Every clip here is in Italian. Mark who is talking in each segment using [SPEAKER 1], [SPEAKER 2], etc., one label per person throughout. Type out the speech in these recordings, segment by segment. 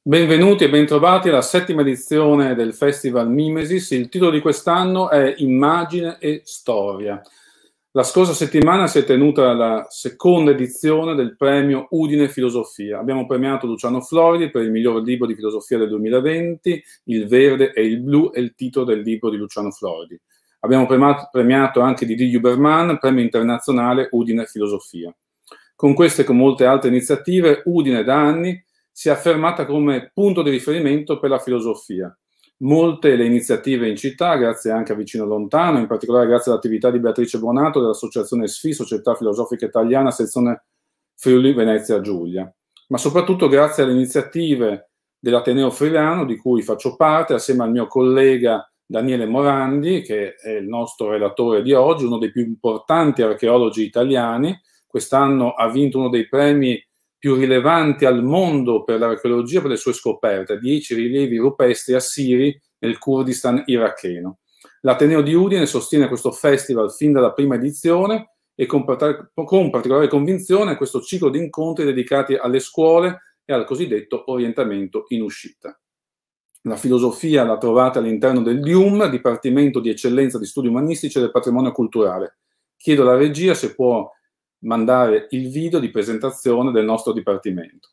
[SPEAKER 1] Benvenuti e bentrovati alla 7ª edizione del Festival Mimesis. Il titolo di quest'anno è Immagine e Storia. La scorsa settimana si è tenuta la 2ª edizione del premio Udine Filosofia. Abbiamo premiato Luciano Floridi per il miglior libro di filosofia del 2020, Il verde e il blu è il titolo del libro di Luciano Floridi. Abbiamo premiato anche Didi Huberman, premio internazionale Udine Filosofia. Con queste e con molte altre iniziative, Udine da anni si è affermata come punto di riferimento per la filosofia. Molte le iniziative in città, grazie anche a Vicino Lontano, in particolare grazie all'attività di Beatrice Buonato dell'Associazione SFI, Società Filosofica Italiana, sezione Friuli Venezia Giulia, ma soprattutto grazie alle iniziative dell'Ateneo Friulano, di cui faccio parte, assieme al mio collega Daniele Morandi, che è il nostro relatore di oggi, uno dei più importanti archeologi italiani. Quest'anno ha vinto uno dei premi più rilevanti al mondo per l'archeologia per le sue scoperte, 10 rilievi rupestri assiri nel Kurdistan iracheno. L'Ateneo di Udine sostiene questo festival fin dalla prima edizione e con particolare convinzione questo ciclo di incontri dedicati alle scuole e al cosiddetto orientamento in uscita. La filosofia la trovate all'interno del DIUM, Dipartimento di Eccellenza di Studi Umanistici e del Patrimonio Culturale. Chiedo alla regia se può mandare il video di presentazione del nostro dipartimento.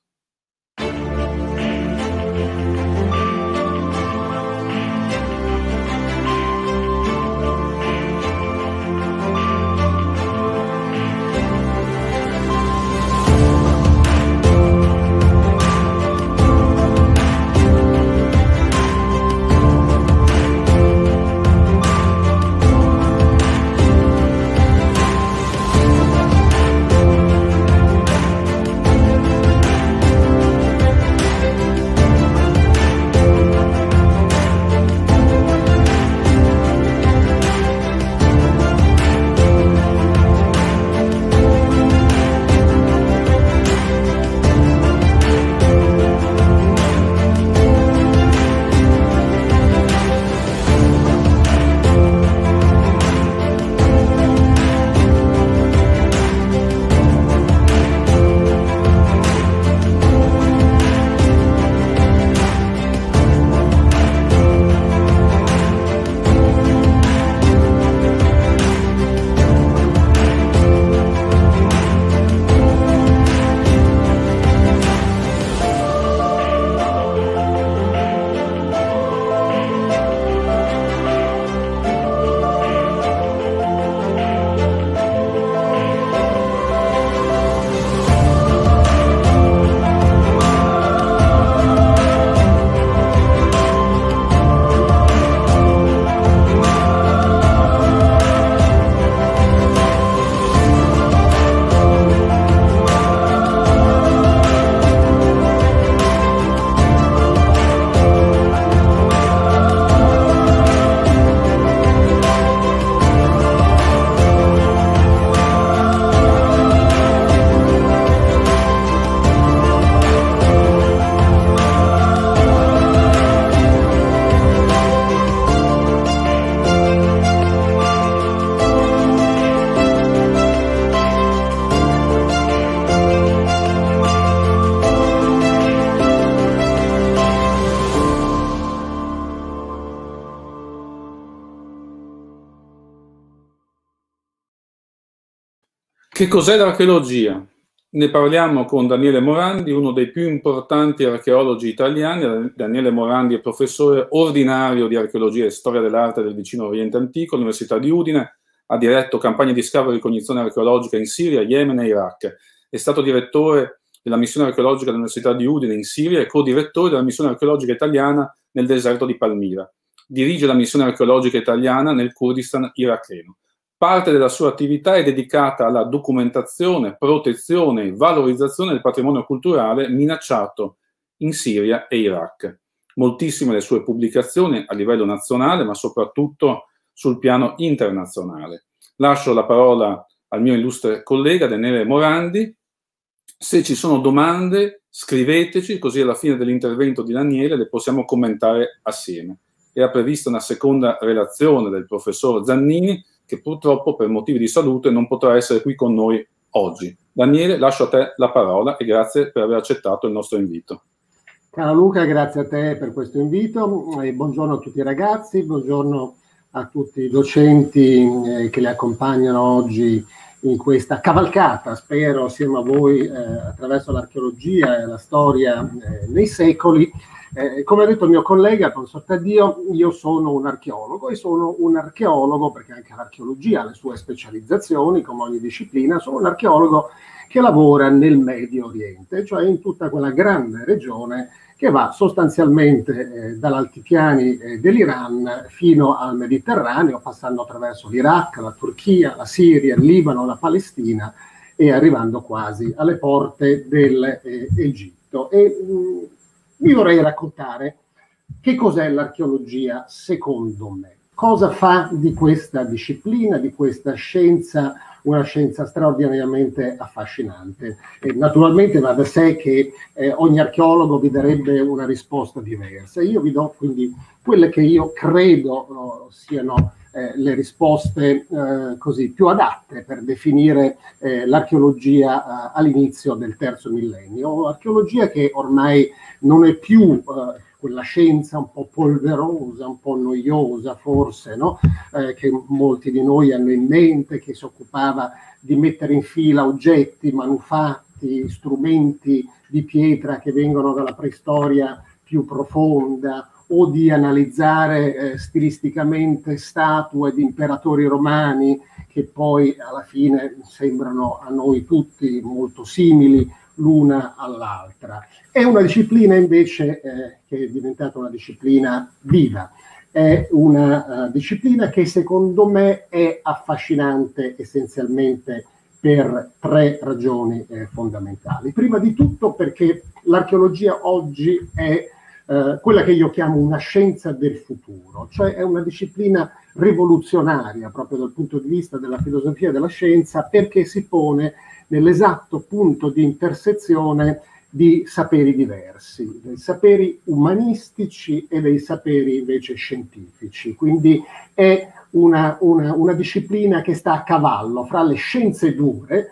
[SPEAKER 1] Che cos'è l'archeologia? Ne parliamo con Daniele Morandi, uno dei più importanti archeologi italiani. Daniele Morandi è professore ordinario di archeologia e storia dell'arte del vicino Oriente Antico all'Università di Udine, ha diretto campagne di scavo e ricognizione archeologica in Siria, Yemen e Iraq. È stato direttore della missione archeologica dell'Università di Udine in Siria e co-direttore della missione archeologica italiana nel deserto di Palmira. Dirige la missione archeologica italiana nel Kurdistan iracheno. Parte della sua attività è dedicata alla documentazione, protezione e valorizzazione del patrimonio culturale minacciato in Siria e Iraq. Moltissime le sue pubblicazioni a livello nazionale, ma soprattutto sul piano internazionale. Lascio la parola al mio illustre collega Daniele Morandi. Se ci sono domande, scriveteci, così alla fine dell'intervento di Daniele le possiamo commentare assieme. Era prevista una seconda relazione del professor Zannini, che purtroppo per motivi di salute non potrà essere qui con noi oggi. Daniele, lascio a te la parola e grazie per aver accettato il nostro invito.
[SPEAKER 2] Caro Luca, grazie a te per questo invito e buongiorno a tutti i ragazzi, buongiorno a tutti i docenti che li accompagnano oggi in questa cavalcata, spero assieme a voi, attraverso l'archeologia e la storia nei secoli. Come ha detto il mio collega, il professor Taddio, io sono un archeologo e sono un archeologo perché anche l'archeologia ha le sue specializzazioni, come ogni disciplina, sono un archeologo che lavora nel Medio Oriente, cioè in tutta quella grande regione che va sostanzialmente dall'altipiani dell'Iran fino al Mediterraneo, passando attraverso l'Iraq, la Turchia, la Siria, il Libano, la Palestina e arrivando quasi alle porte dell'Egitto. Vi vorrei raccontare che cos'è l'archeologia secondo me. Cosa fa di questa disciplina, di questa scienza, una scienza straordinariamente affascinante? Naturalmente va da sé che ogni archeologo vi darebbe una risposta diversa. Io vi do quindi quelle che io credo siano le risposte così più adatte per definire l'archeologia all'inizio del terzo millennio. Archeologia che ormai non è più quella scienza un po' polverosa, un po' noiosa forse, no? Che molti di noi hanno in mente, che si occupava di mettere in fila oggetti, manufatti, strumenti di pietra che vengono dalla preistoria più profonda, o di analizzare stilisticamente statue di imperatori romani che poi alla fine sembrano a noi tutti molto simili l'una all'altra. È una disciplina invece che è diventata una disciplina viva, è una disciplina che secondo me è affascinante essenzialmente per tre ragioni fondamentali. Prima di tutto perché l'archeologia oggi è quella che io chiamo una scienza del futuro, cioè è una disciplina rivoluzionaria proprio dal punto di vista della filosofia della scienza, perché si pone nell'esatto punto di intersezione di saperi diversi, dei saperi umanistici e dei saperi invece scientifici. Quindi è una disciplina che sta a cavallo fra le scienze dure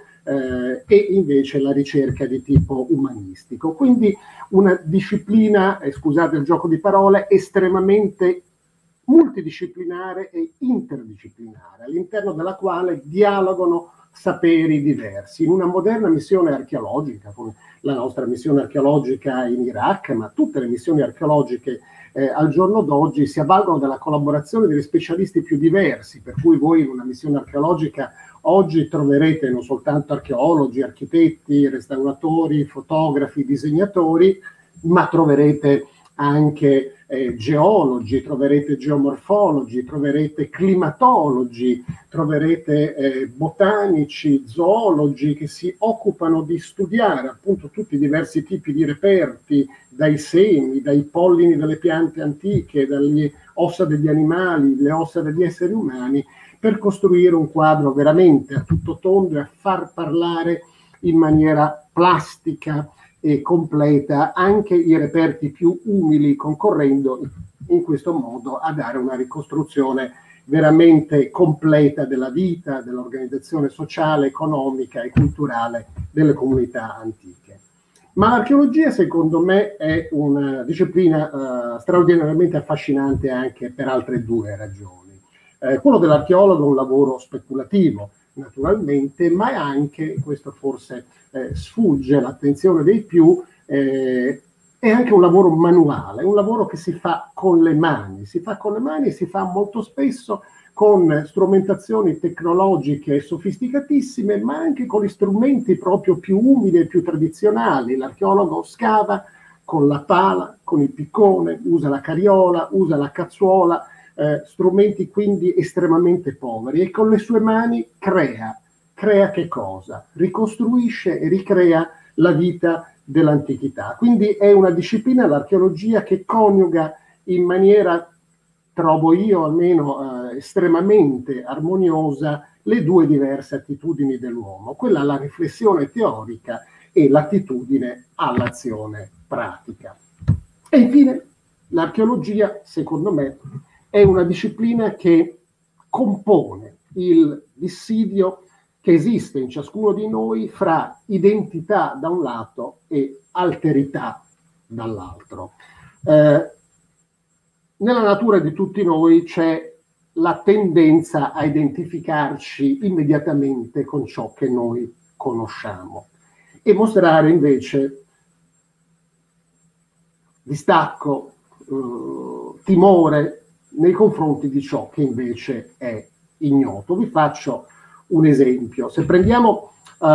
[SPEAKER 2] e invece la ricerca di tipo umanistico. Quindi una disciplina, scusate il gioco di parole, estremamente multidisciplinare e interdisciplinare, all'interno della quale dialogano saperi diversi. In una moderna missione archeologica, come la nostra missione archeologica in Iraq, ma tutte le missioni archeologiche al giorno d'oggi si avvalgono della collaborazione degli specialisti più diversi, per cui voi in una missione archeologica oggi troverete non soltanto archeologi, architetti, restauratori, fotografi, disegnatori, ma troverete anche geologi, troverete geomorfologi, troverete climatologi, troverete botanici, zoologi che si occupano di studiare appunto tutti i diversi tipi di reperti, dai semi, dai pollini delle piante antiche, dalle ossa degli animali, le ossa degli esseri umani, per costruire un quadro veramente a tutto tondo e a far parlare in maniera plastica e completa anche i reperti più umili, concorrendo in questo modo a dare una ricostruzione veramente completa della vita, dell'organizzazione sociale, economica e culturale delle comunità antiche. Ma l'archeologia, secondo me, è una disciplina straordinariamente affascinante anche per altre due ragioni. Quello dell'archeologo è un lavoro speculativo, naturalmente, ma è anche, questo forse sfugge all'attenzione dei più, è anche un lavoro manuale, un lavoro che si fa con le mani, si fa con le mani e si fa molto spesso con strumentazioni tecnologiche sofisticatissime, ma anche con gli strumenti proprio più umili e più tradizionali. L'archeologo scava con la pala, con il piccone, usa la carriola, usa la cazzuola, strumenti quindi estremamente poveri, e con le sue mani crea che cosa? Ricostruisce e ricrea la vita dell'antichità. Quindi è una disciplina, l'archeologia, che coniuga in maniera, trovo io almeno, estremamente armoniosa le due diverse attitudini dell'uomo, quella alla riflessione teorica e l'attitudine all'azione pratica. E infine l'archeologia, secondo me, è una disciplina che compone il dissidio che esiste in ciascuno di noi fra identità da un lato e alterità dall'altro. Nella natura di tutti noi c'è la tendenza a identificarci immediatamente con ciò che noi conosciamo e mostrare invece distacco, timore nei confronti di ciò che invece è ignoto. Vi faccio un esempio. Se prendiamo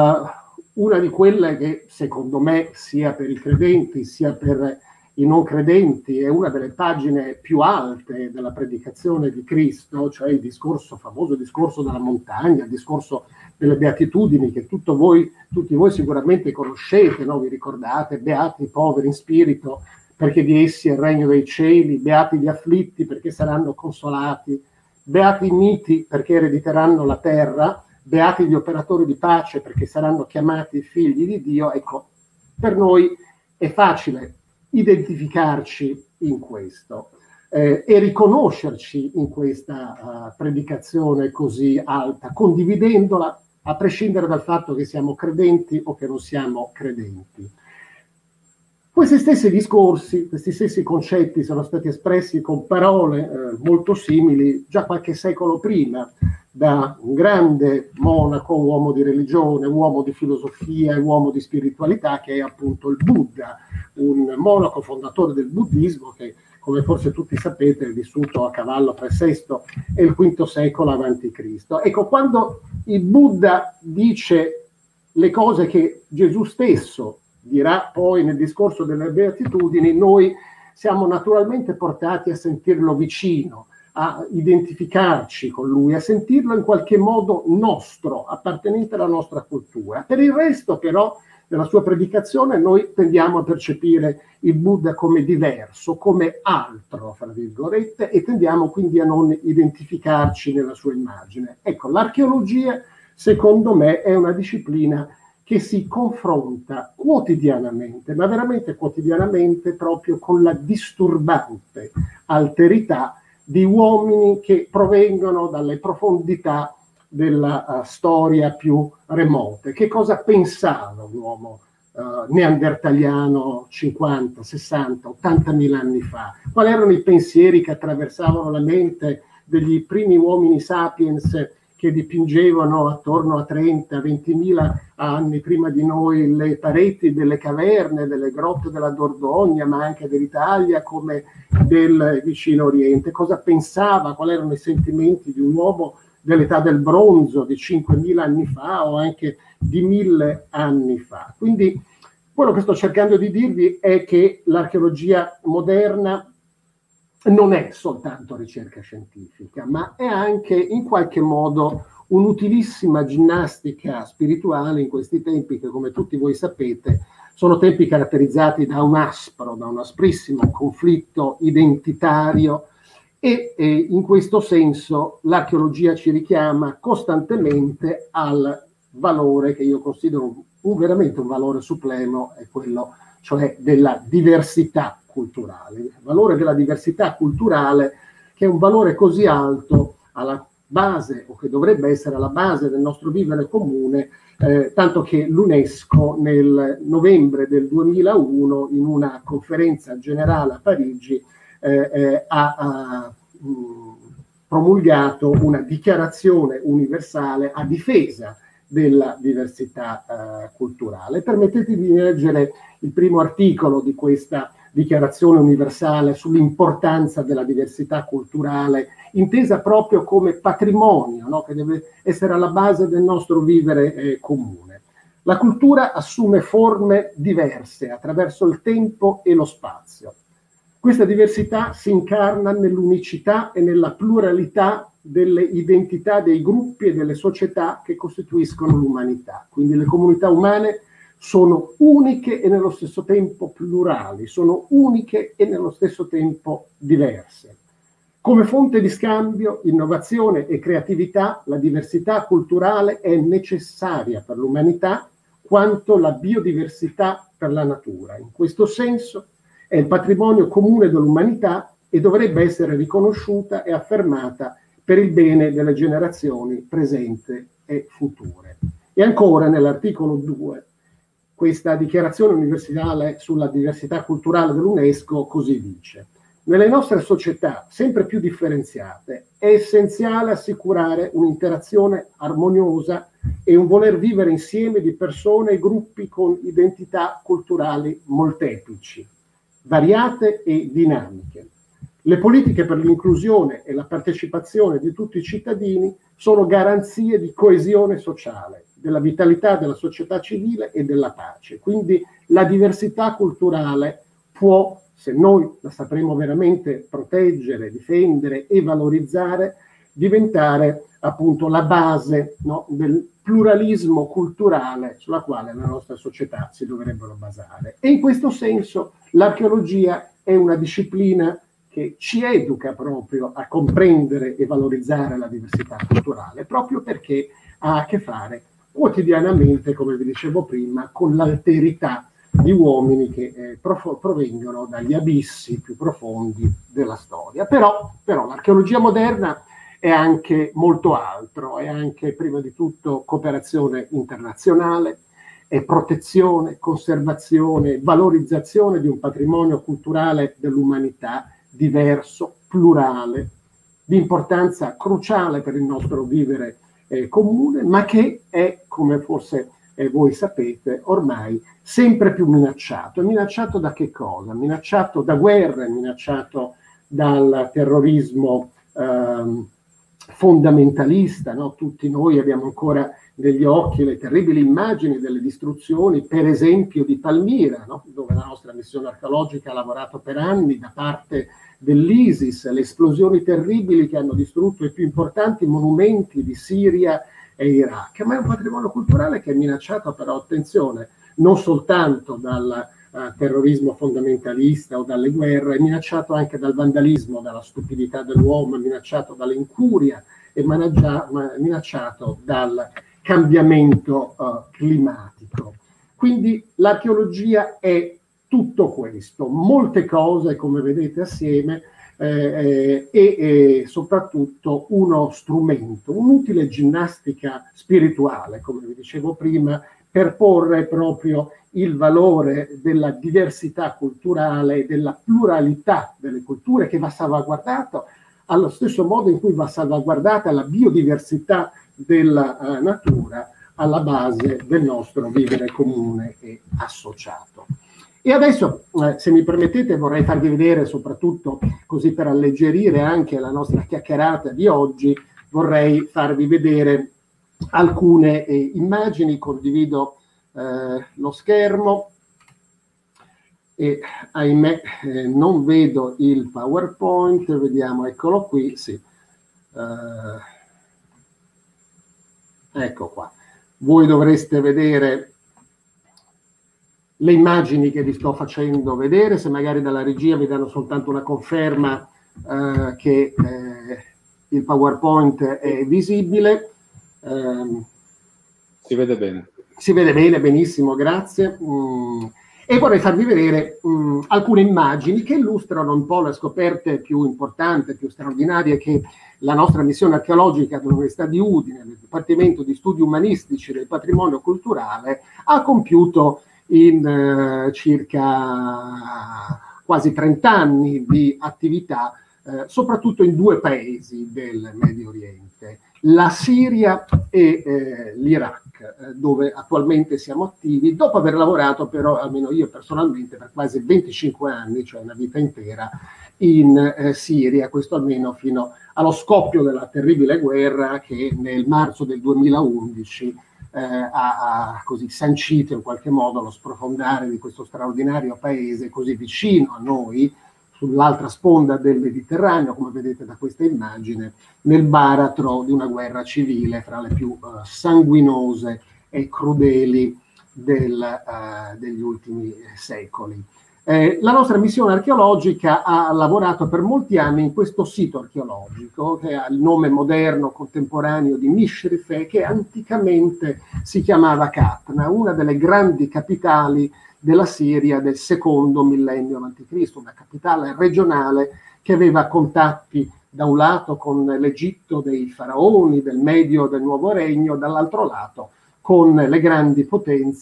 [SPEAKER 2] una di quelle che secondo me sia per i credenti sia per i non credenti è una delle pagine più alte della predicazione di Cristo, cioè il famoso discorso della montagna, il discorso delle beatitudini che tutti voi sicuramente conoscete, no? Vi ricordate? Beati i poveri in spirito perché di essi è il regno dei cieli, beati gli afflitti perché saranno consolati, beati i miti perché erediteranno la terra, beati gli operatori di pace perché saranno chiamati figli di Dio. Ecco, per noi è facile identificarci in questo e riconoscerci in questa predicazione così alta, condividendola a prescindere dal fatto che siamo credenti o che non siamo credenti. Questi stessi discorsi, questi stessi concetti sono stati espressi con parole molto simili già qualche secolo prima da un grande monaco, uomo di religione, uomo di filosofia e uomo di spiritualità che è appunto il Buddha, un monaco fondatore del buddismo che, come forse tutti sapete, è vissuto a cavallo tra il VI e il V secolo avanti Cristo. Ecco, quando il Buddha dice le cose che Gesù stesso dirà poi nel discorso delle beatitudini, noi siamo naturalmente portati a sentirlo vicino, a identificarci con lui, a sentirlo in qualche modo nostro, appartenente alla nostra cultura. Per il resto, però, nella sua predicazione noi tendiamo a percepire il Buddha come diverso, come altro, fra virgolette, e tendiamo quindi a non identificarci nella sua immagine. Ecco, l'archeologia, secondo me, è una disciplina che si confronta quotidianamente, ma veramente quotidianamente, proprio con la disturbante alterità di uomini che provengono dalle profondità della storia più remote. Che cosa pensava un uomo neandertaliano 50, 60, 80.000 anni fa? Quali erano i pensieri che attraversavano la mente degli primi uomini sapiens che dipingevano attorno a 30, 20.000 anni prima di noi le pareti delle caverne, delle grotte della Dordogne, ma anche dell'Italia come del vicino Oriente? Cosa pensava, quali erano i sentimenti di un uomo dell'età del bronzo di 5.000 anni fa o anche di 1.000 anni fa? Quindi quello che sto cercando di dirvi è che l'archeologia moderna non è soltanto ricerca scientifica, ma è anche in qualche modo un'utilissima ginnastica spirituale in questi tempi che, come tutti voi sapete, sono tempi caratterizzati da un asprissimo conflitto identitario e in questo senso l'archeologia ci richiama costantemente al valore che io considero veramente un valore supremo, è quello cioè della diversità culturale. Il valore della diversità culturale, che è un valore così alto alla base, o che dovrebbe essere alla base del nostro vivere comune, tanto che l'UNESCO nel novembre del 2001, in una conferenza generale a Parigi, ha promulgato una dichiarazione universale a difesa della diversità culturale. Permettetemi di leggere il primo articolo di questa dichiarazione universale sull'importanza della diversità culturale, intesa proprio come patrimonio, no? Che deve essere alla base del nostro vivere comune. La cultura assume forme diverse attraverso il tempo e lo spazio. Questa diversità si incarna nell'unicità e nella pluralità delle identità dei gruppi e delle società che costituiscono l'umanità. Quindi le comunità umane sono uniche e nello stesso tempo plurali, sono uniche e nello stesso tempo diverse. Come fonte di scambio, innovazione e creatività, la diversità culturale è necessaria per l'umanità quanto la biodiversità per la natura. In questo senso è il patrimonio comune dell'umanità e dovrebbe essere riconosciuta e affermata per il bene delle generazioni presenti e future. E ancora nell'articolo 2, questa dichiarazione universale sulla diversità culturale dell'UNESCO così dice: nelle nostre società sempre più differenziate è essenziale assicurare un'interazione armoniosa e un voler vivere insieme di persone e gruppi con identità culturali molteplici, variate e dinamiche. Le politiche per l'inclusione e la partecipazione di tutti i cittadini sono garanzie di coesione sociale, della vitalità della società civile e della pace. Quindi la diversità culturale può, se noi la sapremo veramente proteggere, difendere e valorizzare, diventare appunto la base, no, del pluralismo culturale sulla quale la nostra società si dovrebbero basare. E in questo senso l'archeologia è una disciplina che ci educa proprio a comprendere e valorizzare la diversità culturale, proprio perché ha a che fare quotidianamente, come vi dicevo prima, con l'alterità di uomini che provengono dagli abissi più profondi della storia. Però l'archeologia moderna è anche molto altro, è anche prima di tutto cooperazione internazionale, è protezione, conservazione, valorizzazione di un patrimonio culturale dell'umanità diverso, plurale, di importanza cruciale per il nostro vivere comune, ma che è, come forse voi sapete, ormai sempre più minacciato. È minacciato da che cosa? Minacciato da guerre, minacciato dal terrorismo fondamentalista, no? Tutti noi abbiamo ancora negli occhi le terribili immagini delle distruzioni, per esempio di Palmira, no? Dove la nostra missione archeologica ha lavorato per anni da parte dell'ISIS, le esplosioni terribili che hanno distrutto i più importanti monumenti di Siria e Iraq. Ma è un patrimonio culturale che è minacciato, però attenzione, non soltanto dal terrorismo fondamentalista o dalle guerre, è minacciato anche dal vandalismo, dalla stupidità dell'uomo, è minacciato dall'incuria, è minacciato dal cambiamento climatico. Quindi l'archeologia è tutto questo, molte cose, come vedete assieme, e soprattutto uno strumento, un'utile ginnastica spirituale, come vi dicevo prima, per porre proprio il valore della diversità culturale e della pluralità delle culture, che va salvaguardato allo stesso modo in cui va salvaguardata la biodiversità della natura alla base del nostro vivere comune e associato. E adesso, se mi permettete, vorrei farvi vedere, soprattutto così per alleggerire anche la nostra chiacchierata di oggi, vorrei farvi vedere alcune immagini. Condivido lo schermo e ahimè non vedo il PowerPoint, vediamo, eccolo qui, sì. Ecco qua. Voi dovreste vedere le immagini che vi sto facendo vedere, se magari dalla regia vi danno soltanto una conferma che il PowerPoint è visibile.
[SPEAKER 1] Si vede bene.
[SPEAKER 2] Si vede bene, benissimo, grazie. E vorrei farvi vedere alcune immagini che illustrano un po' le scoperte più importanti, più straordinarie che la nostra missione archeologica dell'Università di Udine, del Dipartimento di Studi Umanistici del Patrimonio Culturale, ha compiuto in circa quasi 30 anni di attività, soprattutto in due paesi del Medio Oriente, la Siria e l'Iraq, dove attualmente siamo attivi, dopo aver lavorato però, almeno io personalmente, per quasi 25 anni, cioè una vita intera, in Siria, questo almeno fino allo scoppio della terribile guerra che nel marzo del 2011 ha così sancito in qualche modo lo sprofondare di questo straordinario paese così vicino a noi, sull'altra sponda del Mediterraneo, come vedete da questa immagine, nel baratro di una guerra civile fra le più sanguinose e crudeli degli ultimi secoli. La nostra missione archeologica ha lavorato per molti anni in questo sito archeologico che ha il nome moderno contemporaneo di Mishrif, che anticamente si chiamava Katna, una delle grandi capitali della Siria del secondo millennio a.C., una capitale regionale che aveva contatti da un lato con l'Egitto dei faraoni, del Medio e del Nuovo Regno, dall'altro lato con le grandi potenze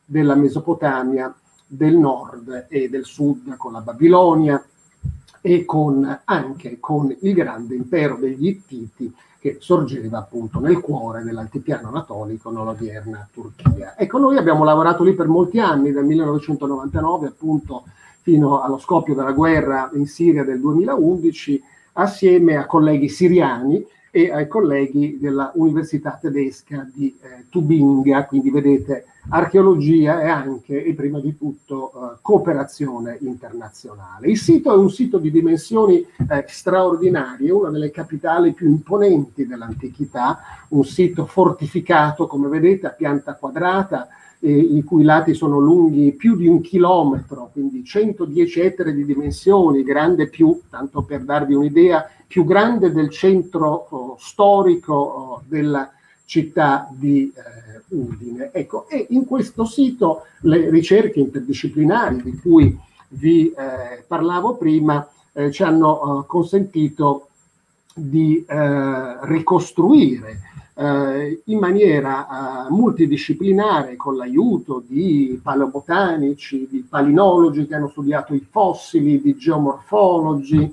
[SPEAKER 2] della Mesopotamia, del nord e del sud, con la Babilonia e anche con il grande impero degli Ittiti, che sorgeva appunto nel cuore dell'altipiano anatolico, nell'odierna Turchia. Ecco, noi abbiamo lavorato lì per molti anni, dal 1999 appunto fino allo scoppio della guerra in Siria del 2011, assieme a colleghi siriani e ai colleghi della Università tedesca di Tubinga. Quindi vedete, archeologia è anche e prima di tutto cooperazione internazionale. Il sito è un sito di dimensioni straordinarie, una delle capitali più imponenti dell'antichità, un sito fortificato, come vedete, a pianta quadrata, i cui lati sono lunghi più di 1 chilometro, quindi 110 ettari di dimensioni, grande più, tanto per darvi un'idea, più grande del centro storico della città di Udine. Ecco, e in questo sito le ricerche interdisciplinari di cui vi parlavo prima ci hanno consentito di ricostruire in maniera multidisciplinare, con l'aiuto di paleobotanici, di palinologi che hanno studiato i fossili, di geomorfologi,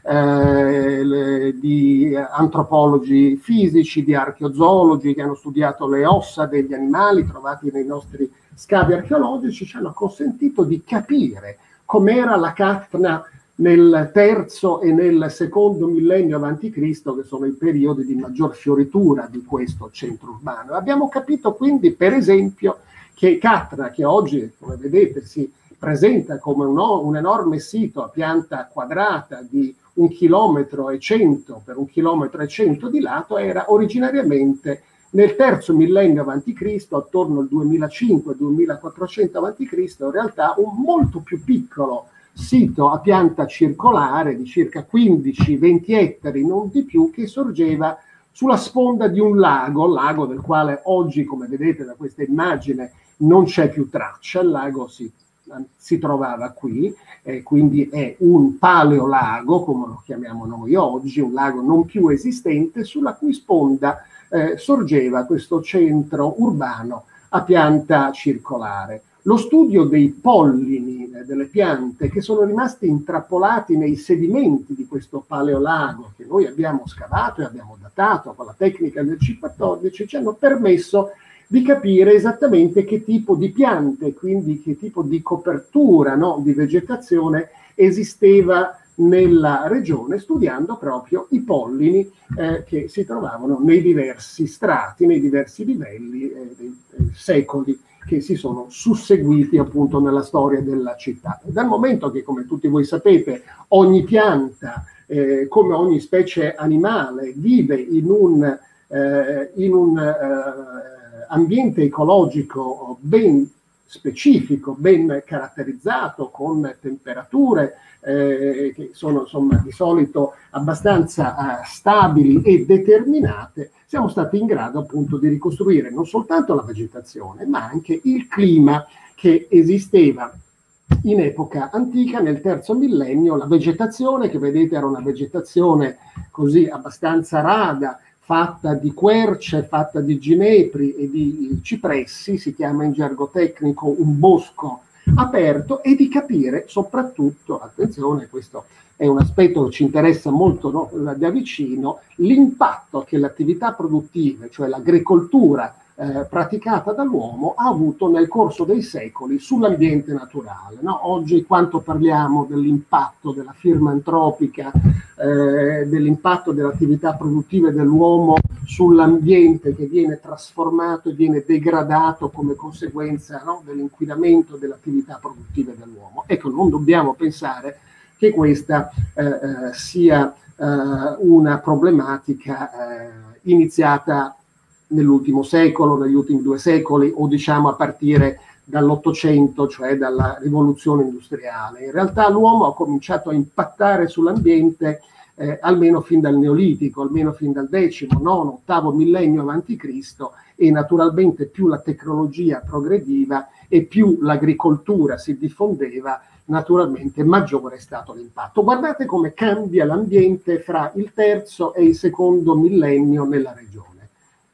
[SPEAKER 2] di antropologi fisici, di archeozoologi che hanno studiato le ossa degli animali trovati nei nostri scavi archeologici, ci hanno consentito di capire com'era la Catna nel terzo e nel secondo millennio avanti Cristo, che sono i periodi di maggior fioritura di questo centro urbano. Abbiamo capito quindi, per esempio, che Catna, che oggi, come vedete, si presenta come un enorme sito a pianta quadrata di 1,1 chilometri per 1,1 chilometri di lato, era originariamente nel terzo millennio avanti Cristo, attorno al 2005-2400 avanti Cristo, in realtà un molto più piccolo sito a pianta circolare di circa 15-20 ettari, non di più, che sorgeva sulla sponda di un lago del quale oggi, come vedete da questa immagine, non c'è più traccia. Il lago si trovava qui, quindi è un paleolago, come lo chiamiamo noi oggi, un lago non più esistente, sulla cui sponda sorgeva questo centro urbano a pianta circolare. Lo studio dei pollini delle piante che sono rimasti intrappolati nei sedimenti di questo paleolago, che noi abbiamo scavato e abbiamo datato con la tecnica del C14, ci hanno permesso di capire esattamente che tipo di piante, quindi che tipo di copertura, no, di vegetazione esisteva nella regione, studiando proprio i pollini che si trovavano nei diversi strati, nei diversi livelli dei secoli che si sono susseguiti appunto nella storia della città. Dal momento che, come tutti voi sapete, ogni pianta, come ogni specie animale, vive in un ambiente ecologico ben specifico, ben caratterizzato, con temperature che sono insomma di solito abbastanza stabili e determinate, siamo stati in grado appunto di ricostruire non soltanto la vegetazione, ma anche il clima che esisteva in epoca antica, nel terzo millennio. La vegetazione, che vedete era una vegetazione così abbastanza rada, fatta di querce, fatta di ginepri e di cipressi, si chiama in gergo tecnico un bosco aperto, e di capire soprattutto, attenzione, questo è un aspetto che ci interessa molto, no, da vicino, l'impatto che le attività produttive, cioè l'agricoltura praticata dall'uomo, ha avuto nel corso dei secoli sull'ambiente naturale. No? Oggi quanto parliamo dell'impatto della firma antropica, dell'impatto delle attività produttive dell'uomo sull'ambiente, che viene trasformato e viene degradato come conseguenza, no, dell'inquinamento delle attività produttive dell'uomo. Ecco, non dobbiamo pensare che questa sia una problematica iniziata nell'ultimo secolo, negli ultimi 2 secoli, o diciamo a partire dall'Ottocento, cioè dalla rivoluzione industriale. In realtà l'uomo ha cominciato a impattare sull'ambiente almeno fin dal Neolitico, almeno fin dal X, IX, VIII millennio avanti Cristo, e naturalmente più la tecnologia progrediva e più l'agricoltura si diffondeva, naturalmente maggiore è stato l'impatto. Guardate come cambia l'ambiente fra il terzo e il secondo millennio nella regione.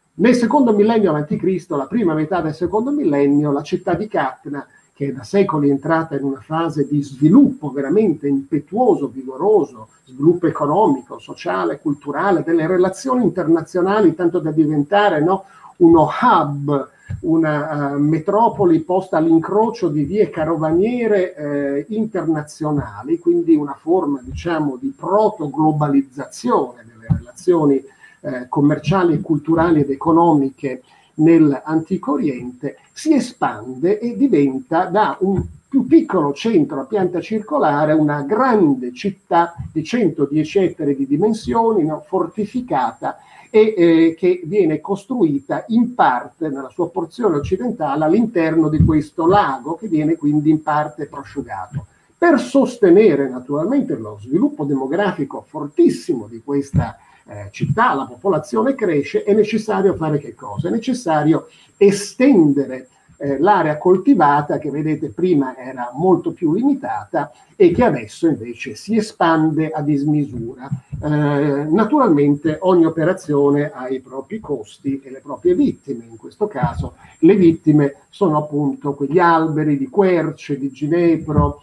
[SPEAKER 2] Nel secondo millennio a.C., la prima metà del secondo millennio, la città di Catna, che è da secoli entrata in una fase di sviluppo veramente impetuoso, vigoroso, sviluppo economico, sociale, culturale, delle relazioni internazionali, tanto da diventare, no, uno hub, una metropoli posta all'incrocio di vie carovaniere internazionali, quindi una forma, diciamo, di proto-globalizzazione delle relazioni commerciali, culturali ed economiche nell'Antico Oriente, si espande e diventa da un più piccolo centro a pianta circolare una grande città di 110 ettari di dimensioni, no, fortificata e che viene costruita in parte nella sua porzione occidentale all'interno di questo lago, che viene quindi in parte prosciugato. Per sostenere naturalmente lo sviluppo demografico fortissimo di questa città, la popolazione cresce, è necessario fare che cosa? È necessario estendere l'area coltivata, che vedete prima era molto più limitata e che adesso invece si espande a dismisura. Naturalmente ogni operazione ha i propri costi e le proprie vittime. In questo caso le vittime sono appunto quegli alberi di querce, di ginepro,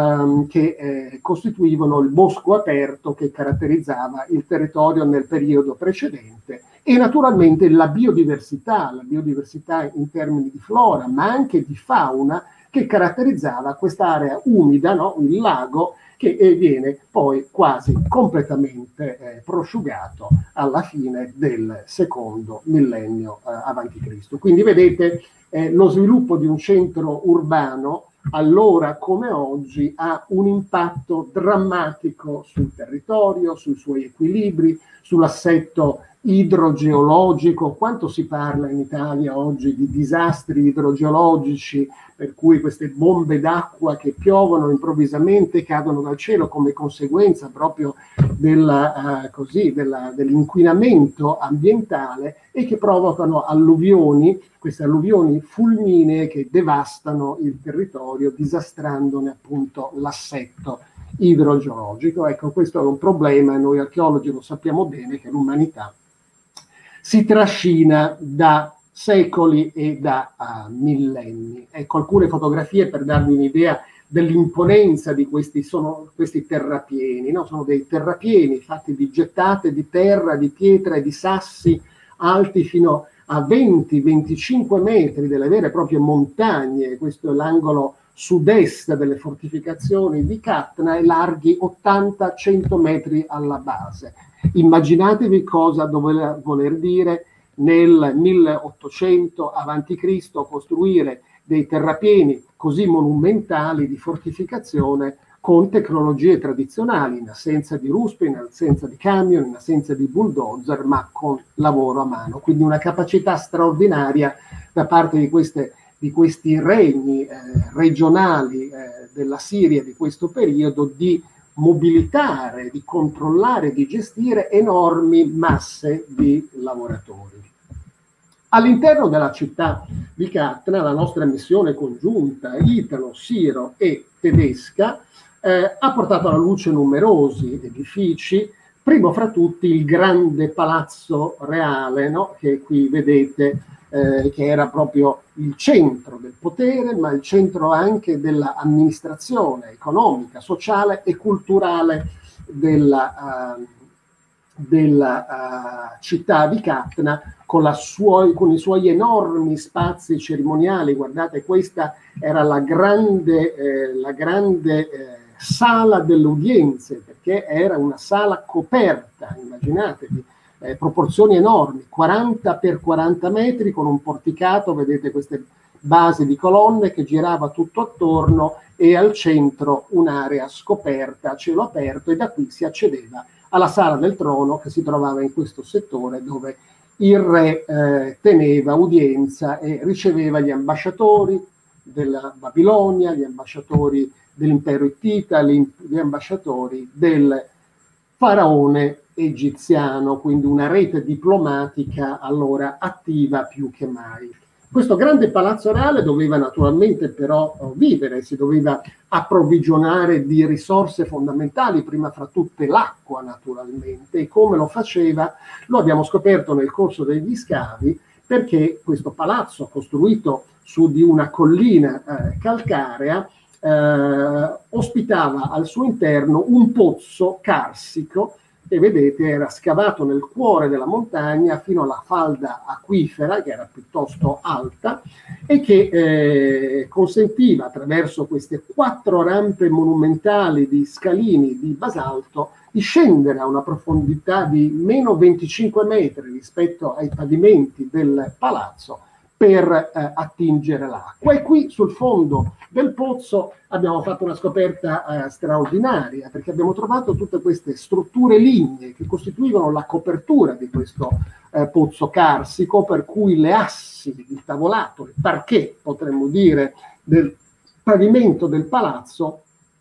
[SPEAKER 2] che costituivano il bosco aperto che caratterizzava il territorio nel periodo precedente, e naturalmente la biodiversità in termini di flora, ma anche di fauna, che caratterizzava quest'area umida, no? Il lago, che viene poi quasi completamente prosciugato alla fine del secondo millennio a.C. Quindi vedete lo sviluppo di un centro urbano allora come oggi ha un impatto drammatico sul territorio, sui suoi equilibri, sull'assetto idrogeologico. Quanto si parla in Italia oggi di disastri idrogeologici, per cui queste bombe d'acqua che piovono improvvisamente, cadono dal cielo come conseguenza proprio dell'inquinamento ambientale, e che provocano alluvioni, queste alluvioni fulminee che devastano il territorio, disastrandone appunto l'assetto idrogeologico. Ecco, questo è un problema, e noi archeologi lo sappiamo bene, che l'umanità si trascina da secoli e da millenni. Ecco alcune fotografie per darvi un'idea dell'imponenza di questi terrapieni, no? Sono dei terrapieni fatti di gettate di terra, di pietra e di sassi, alti fino a 20-25 metri, delle vere e proprie montagne. Questo è l'angolo sud-est delle fortificazioni di Catna, e larghi 80-100 metri alla base. Immaginatevi cosa doveva voler dire nel 1800 a.C. costruire dei terrapieni così monumentali di fortificazione con tecnologie tradizionali, in assenza di ruspe, in assenza di camion, in assenza di bulldozer, ma con lavoro a mano. Quindi una capacità straordinaria da parte di questi regni regionali della Siria di questo periodo di mobilitare, di controllare, di gestire enormi masse di lavoratori. All'interno della città di Catna, la nostra missione congiunta italo-siro e tedesca ha portato alla luce numerosi edifici, primo fra tutti il grande palazzo reale, no? Che qui vedete, che era proprio il centro del potere, ma il centro anche dell'amministrazione economica, sociale e culturale della città di Catna, con i suoi enormi spazi cerimoniali. Guardate, questa era la grande sala delle udienze, perché era una sala coperta, immaginatevi, proporzioni enormi, 40 per 40 metri, con un porticato, vedete queste basi di colonne che girava tutto attorno, e al centro un'area scoperta a cielo aperto, e da qui si accedeva alla sala del trono, che si trovava in questo settore, dove il re teneva udienza e riceveva gli ambasciatori della Babilonia, gli ambasciatori dell'impero ittita, gli ambasciatori del faraone egiziano, quindi una rete diplomatica allora attiva più che mai. Questo grande palazzo reale doveva naturalmente però vivere, si doveva approvvigionare di risorse fondamentali, prima fra tutte l'acqua naturalmente, e come lo faceva lo abbiamo scoperto nel corso degli scavi, perché questo palazzo costruito su di una collina calcarea ospitava al suo interno un pozzo carsico che vedete era scavato nel cuore della montagna fino alla falda acquifera, che era piuttosto alta, e che consentiva attraverso queste 4 rampe monumentali di scalini di basalto di scendere a una profondità di meno 25 metri rispetto ai pavimenti del palazzo per attingere l'acqua. E qui sul fondo del pozzo abbiamo fatto una scoperta straordinaria, perché abbiamo trovato tutte queste strutture lignee che costituivano la copertura di questo pozzo carsico, per cui le assi, il tavolato, il parquet, potremmo dire, del pavimento del palazzo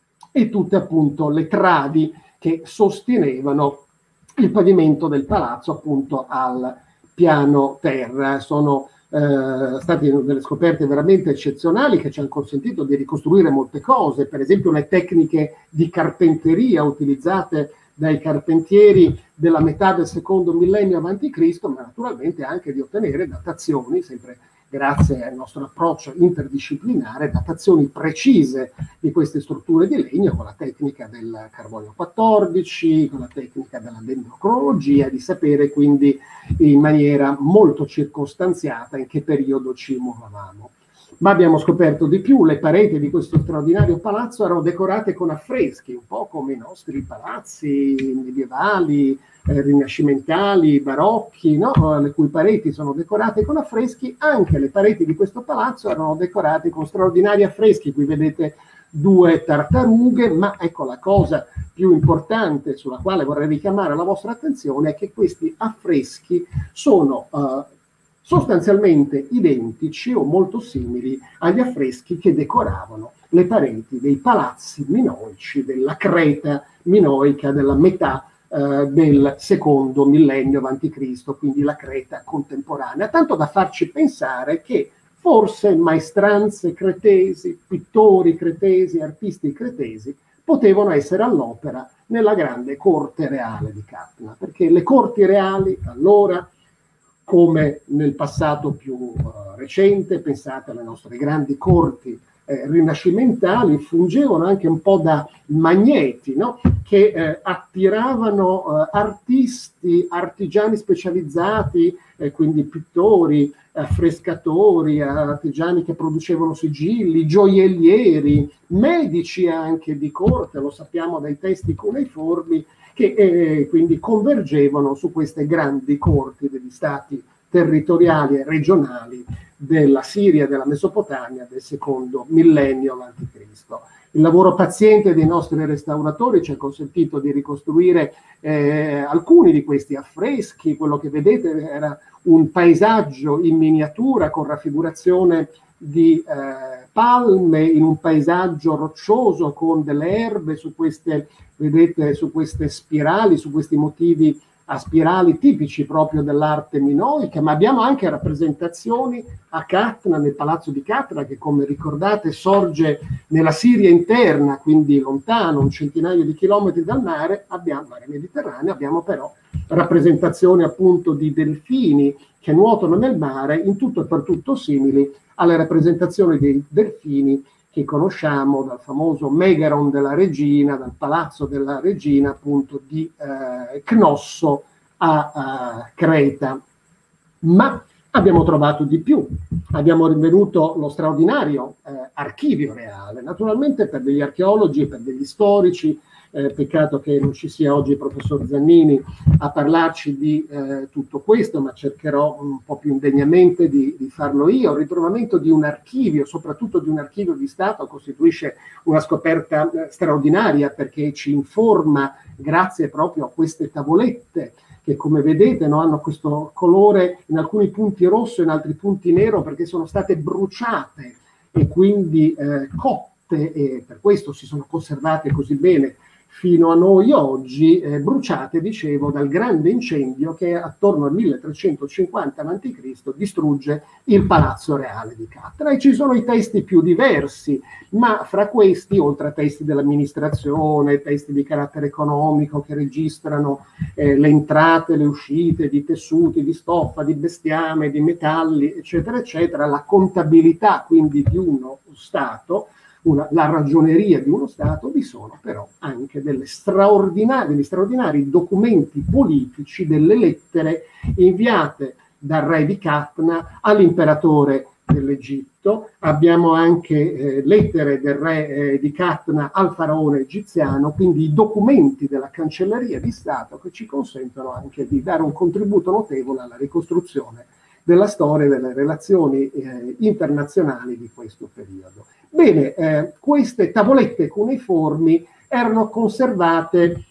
[SPEAKER 2] e tutte appunto le travi che sostenevano il pavimento del palazzo appunto al piano terra. Sono state delle scoperte veramente eccezionali che ci hanno consentito di ricostruire molte cose, per esempio le tecniche di carpenteria utilizzate dai carpentieri della metà del secondo millennio avanti Cristo, ma naturalmente anche di ottenere datazioni, sempre grazie al nostro approccio interdisciplinare, datazioni precise di queste strutture di legno con la tecnica del carbonio 14, con la tecnica della dendrocronologia, di sapere quindi in maniera molto circostanziata in che periodo ci muovevamo. Ma abbiamo scoperto di più: le pareti di questo straordinario palazzo erano decorate con affreschi, un po' come i nostri palazzi medievali, rinascimentali, barocchi, no? Le cui pareti sono decorate con affreschi. Anche le pareti di questo palazzo erano decorate con straordinari affreschi. Qui vedete 2 tartarughe, ma ecco la cosa più importante sulla quale vorrei richiamare la vostra attenzione è che questi affreschi sono sostanzialmente identici o molto simili agli affreschi che decoravano le pareti dei palazzi minoici della Creta minoica della metà del secondo millennio avanti Cristo, quindi la Creta contemporanea, tanto da farci pensare che forse maestranze cretesi, pittori cretesi, artisti cretesi potevano essere all'opera nella grande corte reale di Catna, perché le corti reali allora, come nel passato più recente, pensate alle nostre grandi corti rinascimentali, fungevano anche un po' da magneti, no? Che attiravano artisti, artigiani specializzati, quindi pittori, affrescatori, artigiani che producevano sigilli, gioiellieri, medici anche di corte, lo sappiamo dai testi cuneiformi, che quindi convergevano su queste grandi corti degli stati territoriali e regionali della Siria e della Mesopotamia del secondo millennio avanti Cristo. Il lavoro paziente dei nostri restauratori ci ha consentito di ricostruire alcuni di questi affreschi. Quello che vedete era un paesaggio in miniatura con raffigurazione di palme in un paesaggio roccioso con delle erbe su queste, vedete, su queste spirali, su questi motivi a spirali tipici proprio dell'arte minoica, ma abbiamo anche rappresentazioni a Catna, nel palazzo di Catna, che come ricordate sorge nella Siria interna, quindi lontano, un centinaio di chilometri dal mare, abbiamo mare Mediterraneo, abbiamo però rappresentazioni appunto di delfini che nuotano nel mare, in tutto e per tutto simili alle rappresentazioni dei delfini che conosciamo dal famoso Megaron della Regina, dal palazzo della Regina appunto di Cnosso a Creta. Ma abbiamo trovato di più, abbiamo rinvenuto lo straordinario archivio reale, naturalmente per degli archeologi e per degli storici. Peccato che non ci sia oggi il professor Zannini a parlarci di tutto questo, ma cercherò un po' più indegnamente di farlo io. Il ritrovamento di un archivio, soprattutto di un archivio di Stato, costituisce una scoperta straordinaria, perché ci informa, grazie proprio a queste tavolette, che come vedete no, hanno questo colore in alcuni punti rosso e in altri punti nero, perché sono state bruciate e quindi cotte, e per questo si sono conservate così bene fino a noi oggi, bruciate, dicevo, dal grande incendio che attorno al 1350 a.C. distrugge il Palazzo Reale di Cattara. E ci sono i testi più diversi, ma fra questi, oltre a testi dell'amministrazione, testi di carattere economico che registrano le entrate, le uscite di tessuti, di stoffa, di bestiame, di metalli, eccetera, eccetera, la contabilità quindi di uno Stato, la ragioneria di uno Stato, vi sono però anche degli straordinari documenti politici, delle lettere inviate dal re di Catna all'imperatore dell'Egitto. Abbiamo anche lettere del re di Catna al faraone egiziano, quindi i documenti della cancelleria di Stato che ci consentono anche di dare un contributo notevole alla ricostruzione della storia e delle relazioni internazionali di questo periodo. Bene, queste tavolette cuneiformi erano conservate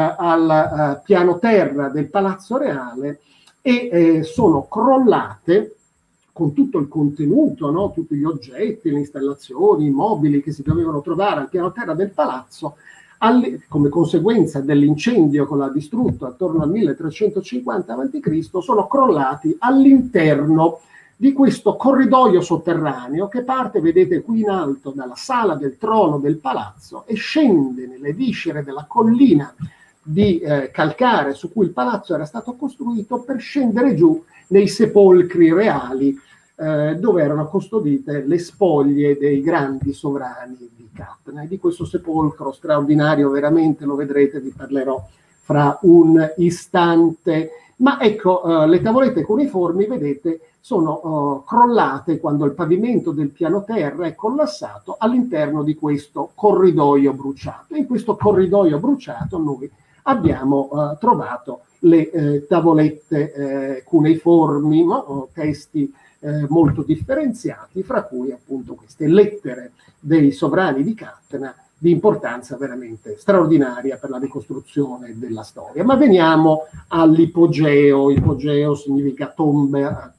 [SPEAKER 2] al piano terra del Palazzo Reale e sono crollate con tutto il contenuto, no? Tutti gli oggetti, le installazioni, i mobili che si dovevano trovare al piano terra del palazzo, come conseguenza dell'incendio che l'ha distrutto attorno al 1350 a.C., sono crollati all'interno di questo corridoio sotterraneo che parte, vedete qui in alto, dalla sala del trono del palazzo e scende nelle viscere della collina di calcare su cui il palazzo era stato costruito, per scendere giù nei sepolcri reali dove erano custodite le spoglie dei grandi sovrani di Catna. E di questo sepolcro straordinario, veramente lo vedrete, vi parlerò fra un istante. Ma ecco, le tavolette cuneiformi, vedete, sono crollate quando il pavimento del piano terra è collassato all'interno di questo corridoio bruciato. E in questo corridoio bruciato noi abbiamo trovato le tavolette cuneiformi, no? Testi molto differenziati, fra cui appunto queste lettere dei sovrani di Catna, di importanza veramente straordinaria per la ricostruzione della storia. Ma veniamo all'ipogeo. Ipogeo significa tomba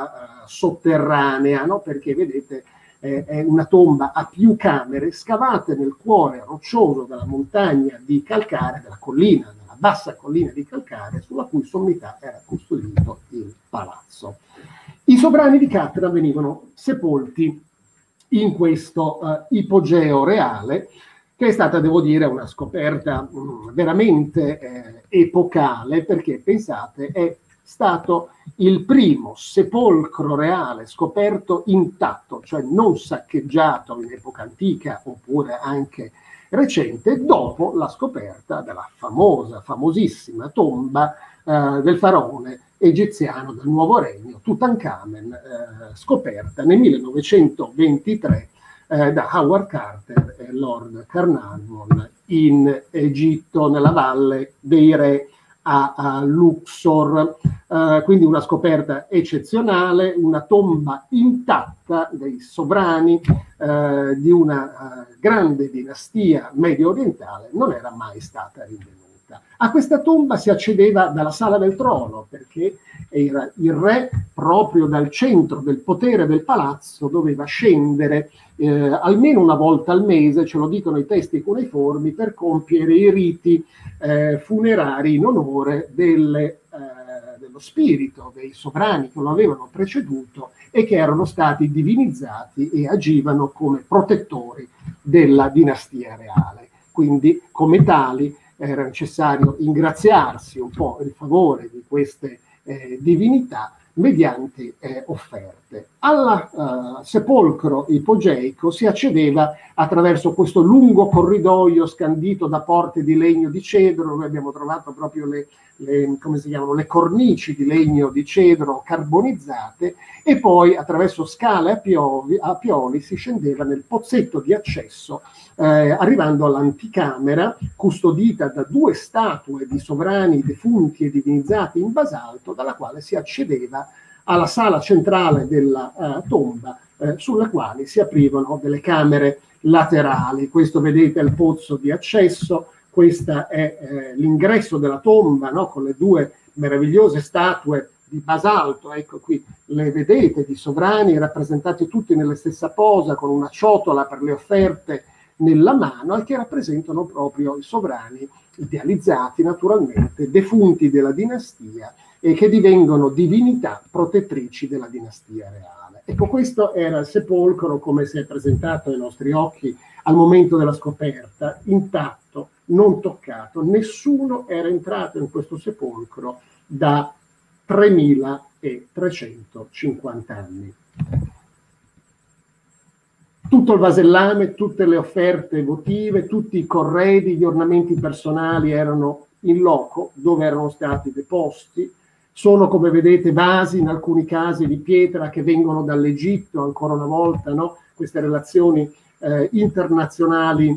[SPEAKER 2] sotterranea, no? Perché vedete è una tomba a più camere scavate nel cuore roccioso della montagna di calcare, della collina, della bassa collina di calcare, sulla cui sommità era custodito il palazzo. I sovrani di Catna venivano sepolti in questo ipogeo reale, che è stata, devo dire, una scoperta veramente epocale, perché, pensate, è stato il primo sepolcro reale scoperto intatto, cioè non saccheggiato in epoca antica oppure anche recente, dopo la scoperta della famosissima tomba del faraone egiziano del Nuovo Regno, Tutankhamen, scoperta nel 1923 da Howard Carter e Lord Carnarvon in Egitto, nella Valle dei Re a Luxor. Quindi una scoperta eccezionale, una tomba intatta dei sovrani di una grande dinastia medio orientale non era mai stata rinvenuta. A questa tomba si accedeva dalla sala del trono, perché era il re, proprio dal centro del potere del palazzo, doveva scendere almeno una volta al mese, ce lo dicono i testi cuneiformi, per compiere i riti funerari in onore dello spirito dei sovrani che lo avevano preceduto e che erano stati divinizzati e agivano come protettori della dinastia reale. Quindi, come tali, era necessario ingraziarsi un po' in favore di queste divinità mediante offerte. Al sepolcro ipogeico si accedeva attraverso questo lungo corridoio scandito da porte di legno di cedro, dove abbiamo trovato proprio come si chiamano, le cornici di legno di cedro carbonizzate, e poi attraverso scale a pioli si scendeva nel pozzetto di accesso, arrivando all'anticamera custodita da 2 statue di sovrani defunti e divinizzati in basalto, dalla quale si accedeva alla sala centrale della tomba, sulla quale si aprivano delle camere laterali. Questo, vedete, è il pozzo di accesso. Questo è l'ingresso della tomba, no? Con le 2 meravigliose statue di basalto, ecco qui, le vedete, di sovrani rappresentati tutti nella stessa posa, con una ciotola per le offerte nella mano e che rappresentano proprio i sovrani idealizzati, naturalmente, defunti della dinastia e che divengono divinità protettrici della dinastia reale. Ecco, questo era il sepolcro come si è presentato ai nostri occhi al momento della scoperta, intatto, non toccato. Nessuno era entrato in questo sepolcro da 3350 anni. Tutto il vasellame, tutte le offerte votive, tutti i corredi, gli ornamenti personali erano in loco dove erano stati deposti. Sono, come vedete, vasi, in alcuni casi di pietra, che vengono dall'Egitto, ancora una volta, no? Queste relazioni internazionali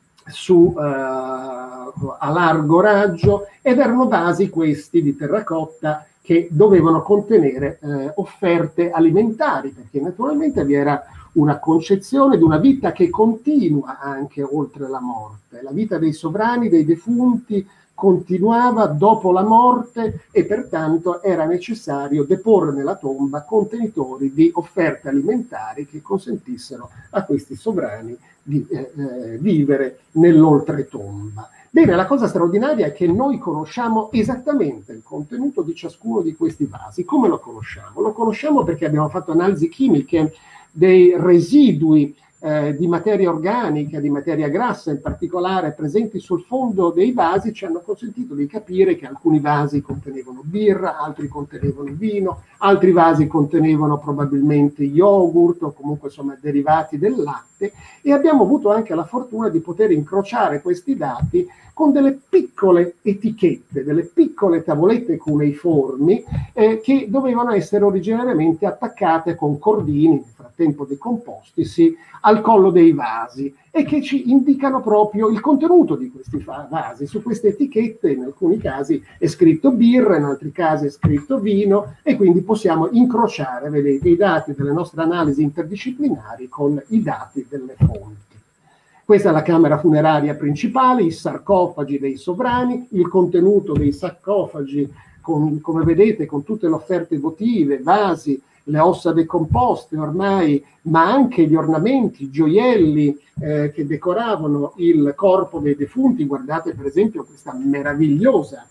[SPEAKER 2] a largo raggio, ed erano vasi questi di terracotta che dovevano contenere offerte alimentari, perché naturalmente vi era una concezione di una vita che continua anche oltre la morte. La vita dei sovrani, dei defunti, continuava dopo la morte e pertanto era necessario deporre nella tomba contenitori di offerte alimentari che consentissero a questi sovrani di vivere nell'oltretomba. Bene, la cosa straordinaria è che noi conosciamo esattamente il contenuto di ciascuno di questi vasi. Come lo conosciamo? Lo conosciamo perché abbiamo fatto analisi chimiche dei residui di materia organica, di materia grassa in particolare, presenti sul fondo dei vasi, ci hanno consentito di capire che alcuni vasi contenevano birra, altri contenevano vino, altri vasi contenevano probabilmente yogurt o comunque insomma derivati del latte, e abbiamo avuto anche la fortuna di poter incrociare questi dati con delle piccole etichette, delle piccole tavolette cuneiformi che dovevano essere originariamente attaccate con cordini, nel frattempo decompostisi, al collo dei vasi, e che ci indicano proprio il contenuto di questi vasi. Su queste etichette in alcuni casi è scritto birra, in altri casi è scritto vino, e quindi possiamo incrociare, vedete, i dati delle nostre analisi interdisciplinari con i dati delle fonti. Questa è la camera funeraria principale, i sarcofagi dei sovrani, il contenuto dei sarcofagi, come vedete, con tutte le offerte votive, vasi, le ossa decomposte ormai, ma anche gli ornamenti, i gioielli che decoravano il corpo dei defunti. Guardate per esempio questa meravigliosa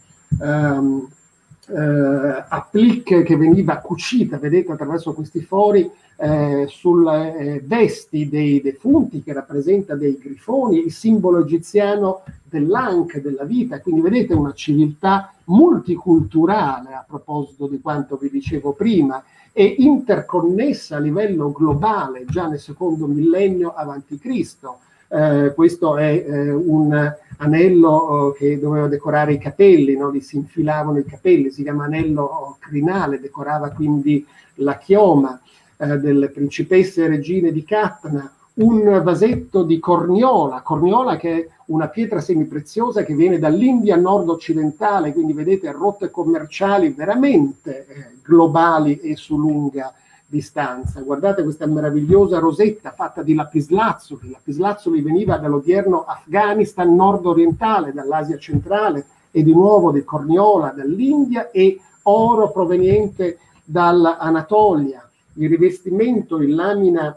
[SPEAKER 2] applique che veniva cucita, vedete, attraverso questi fori sulle vesti dei defunti, che rappresenta dei grifoni, il simbolo egiziano dell'Ankh, della vita. Quindi vedete una civiltà multiculturale, a proposito di quanto vi dicevo prima, e interconnessa a livello globale già nel secondo millennio avanti Cristo. Questo è un anello che doveva decorare i capelli, no? Li si infilavano i capelli, si chiama anello crinale, decorava quindi la chioma delle principesse e regine di Catna. Un vasetto di corniola che è una pietra semipreziosa che viene dall'India nord-occidentale, quindi vedete rotte commerciali veramente globali e su lunga distanza. Guardate questa meravigliosa rosetta fatta di lapislazzuli. Il lapislazzuli veniva dall'odierno Afghanistan nord-orientale, dall'Asia centrale, e di nuovo di corniola dall'India, e oro proveniente dall'Anatolia. Il rivestimento in lamina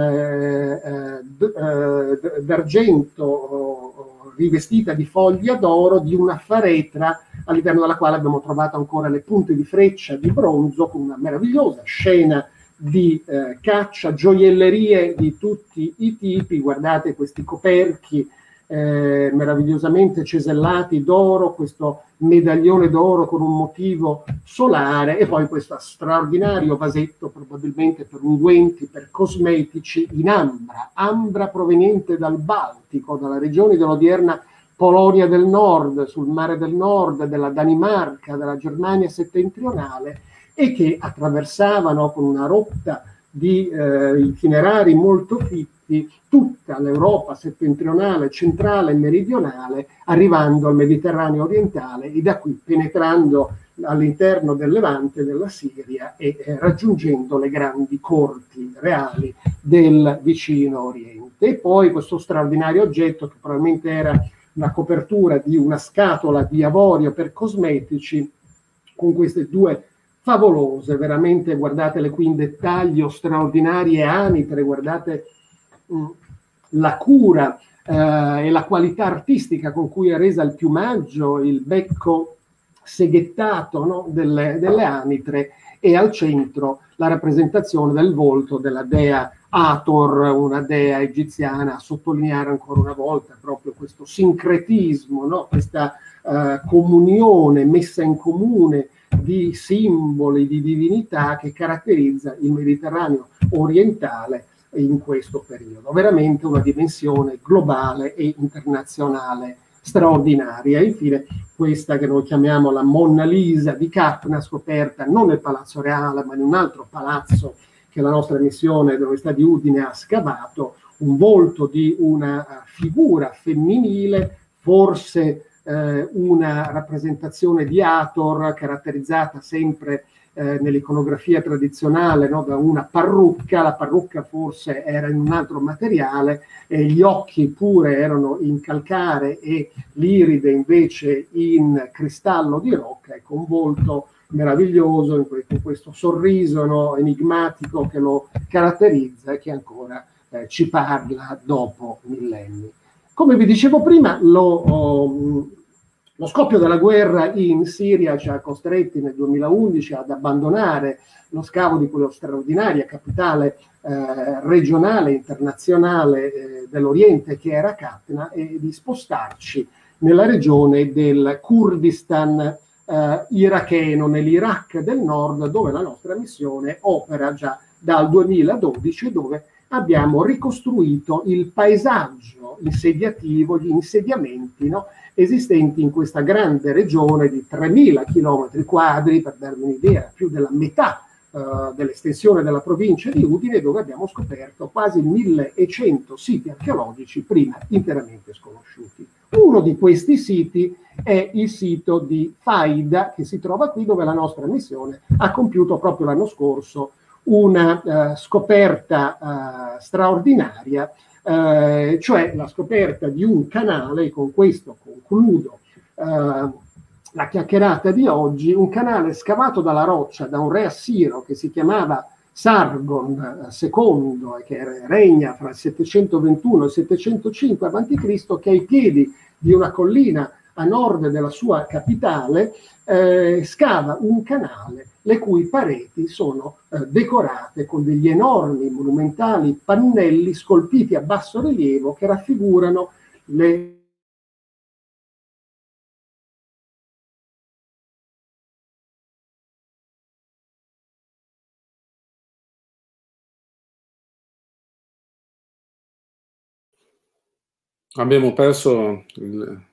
[SPEAKER 2] d'argento rivestita di foglia d'oro di una faretra, all'interno della quale abbiamo trovato ancora le punte di freccia di bronzo, con una meravigliosa scena di caccia, gioiellerie di tutti i tipi. Guardate questi coperchi meravigliosamente cesellati d'oro, questo medaglione d'oro con un motivo solare, e poi questo straordinario vasetto, probabilmente per unguenti, per cosmetici, in ambra proveniente dal Baltico, dalla regione dell'odierna Polonia del Nord, sul mare del Nord, della Danimarca, della Germania settentrionale, e che attraversavano con una rotta di itinerari molto fitti tutta l'Europa settentrionale, centrale e meridionale, arrivando al Mediterraneo orientale e da qui penetrando all'interno del Levante, della Siria, e raggiungendo le grandi corti reali del vicino Oriente. E poi questo straordinario oggetto, che probabilmente era la copertura di una scatola di avorio per cosmetici, con queste due favolose, veramente, guardatele qui in dettaglio, straordinarie anitre. Guardate la cura e la qualità artistica con cui è resa il piumaggio, il becco seghettato, no, delle anitre, e al centro la rappresentazione del volto della dea Hathor, una dea egiziana, a sottolineare ancora una volta proprio questo sincretismo, no? Questa comunione, messa in comune di simboli, di divinità che caratterizza il Mediterraneo orientale in questo periodo. Veramente una dimensione globale e internazionale straordinaria. E infine questa che noi chiamiamo la Monna Lisa di Catna, scoperta non nel Palazzo Reale ma in un altro palazzo che la nostra missione dell'Università di Udine ha scavato, un volto di una figura femminile, forse una rappresentazione di Hathor caratterizzata sempre nell'iconografia tradizionale, no, da una parrucca. La parrucca forse era in un altro materiale, gli occhi pure erano in calcare e l'iride invece in cristallo di rocca, con un volto meraviglioso, con questo sorriso, no, enigmatico che lo caratterizza e che ancora ci parla dopo millenni. Come vi dicevo prima, lo scoppio della guerra in Siria ci ha costretti nel 2011 ad abbandonare lo scavo di quella straordinaria capitale regionale, internazionale dell'Oriente che era Catna, e di spostarci nella regione del Kurdistan iracheno, nell'Iraq del nord, dove la nostra missione opera già dal 2012, dove abbiamo ricostruito il paesaggio insediativo, gli insediamenti, no, esistenti in questa grande regione di 3.000 km quadri, per darvi un'idea, più della metà dell'estensione della provincia di Udine, dove abbiamo scoperto quasi 1.100 siti archeologici prima interamente sconosciuti. Uno di questi siti è il sito di Faida, che si trova qui, dove la nostra missione ha compiuto proprio l'anno scorso una scoperta straordinaria, cioè la scoperta di un canale. Con questo concludo la chiacchierata di oggi, un canale scavato dalla roccia da un re assiro che si chiamava Sargon II, che regna fra il 721 e il 705 a.C., che ai piedi di una collina a nord della sua capitale scava un canale le cui pareti sono decorate con degli enormi monumentali pannelli scolpiti a basso rilievo che raffigurano le
[SPEAKER 1] Abbiamo perso il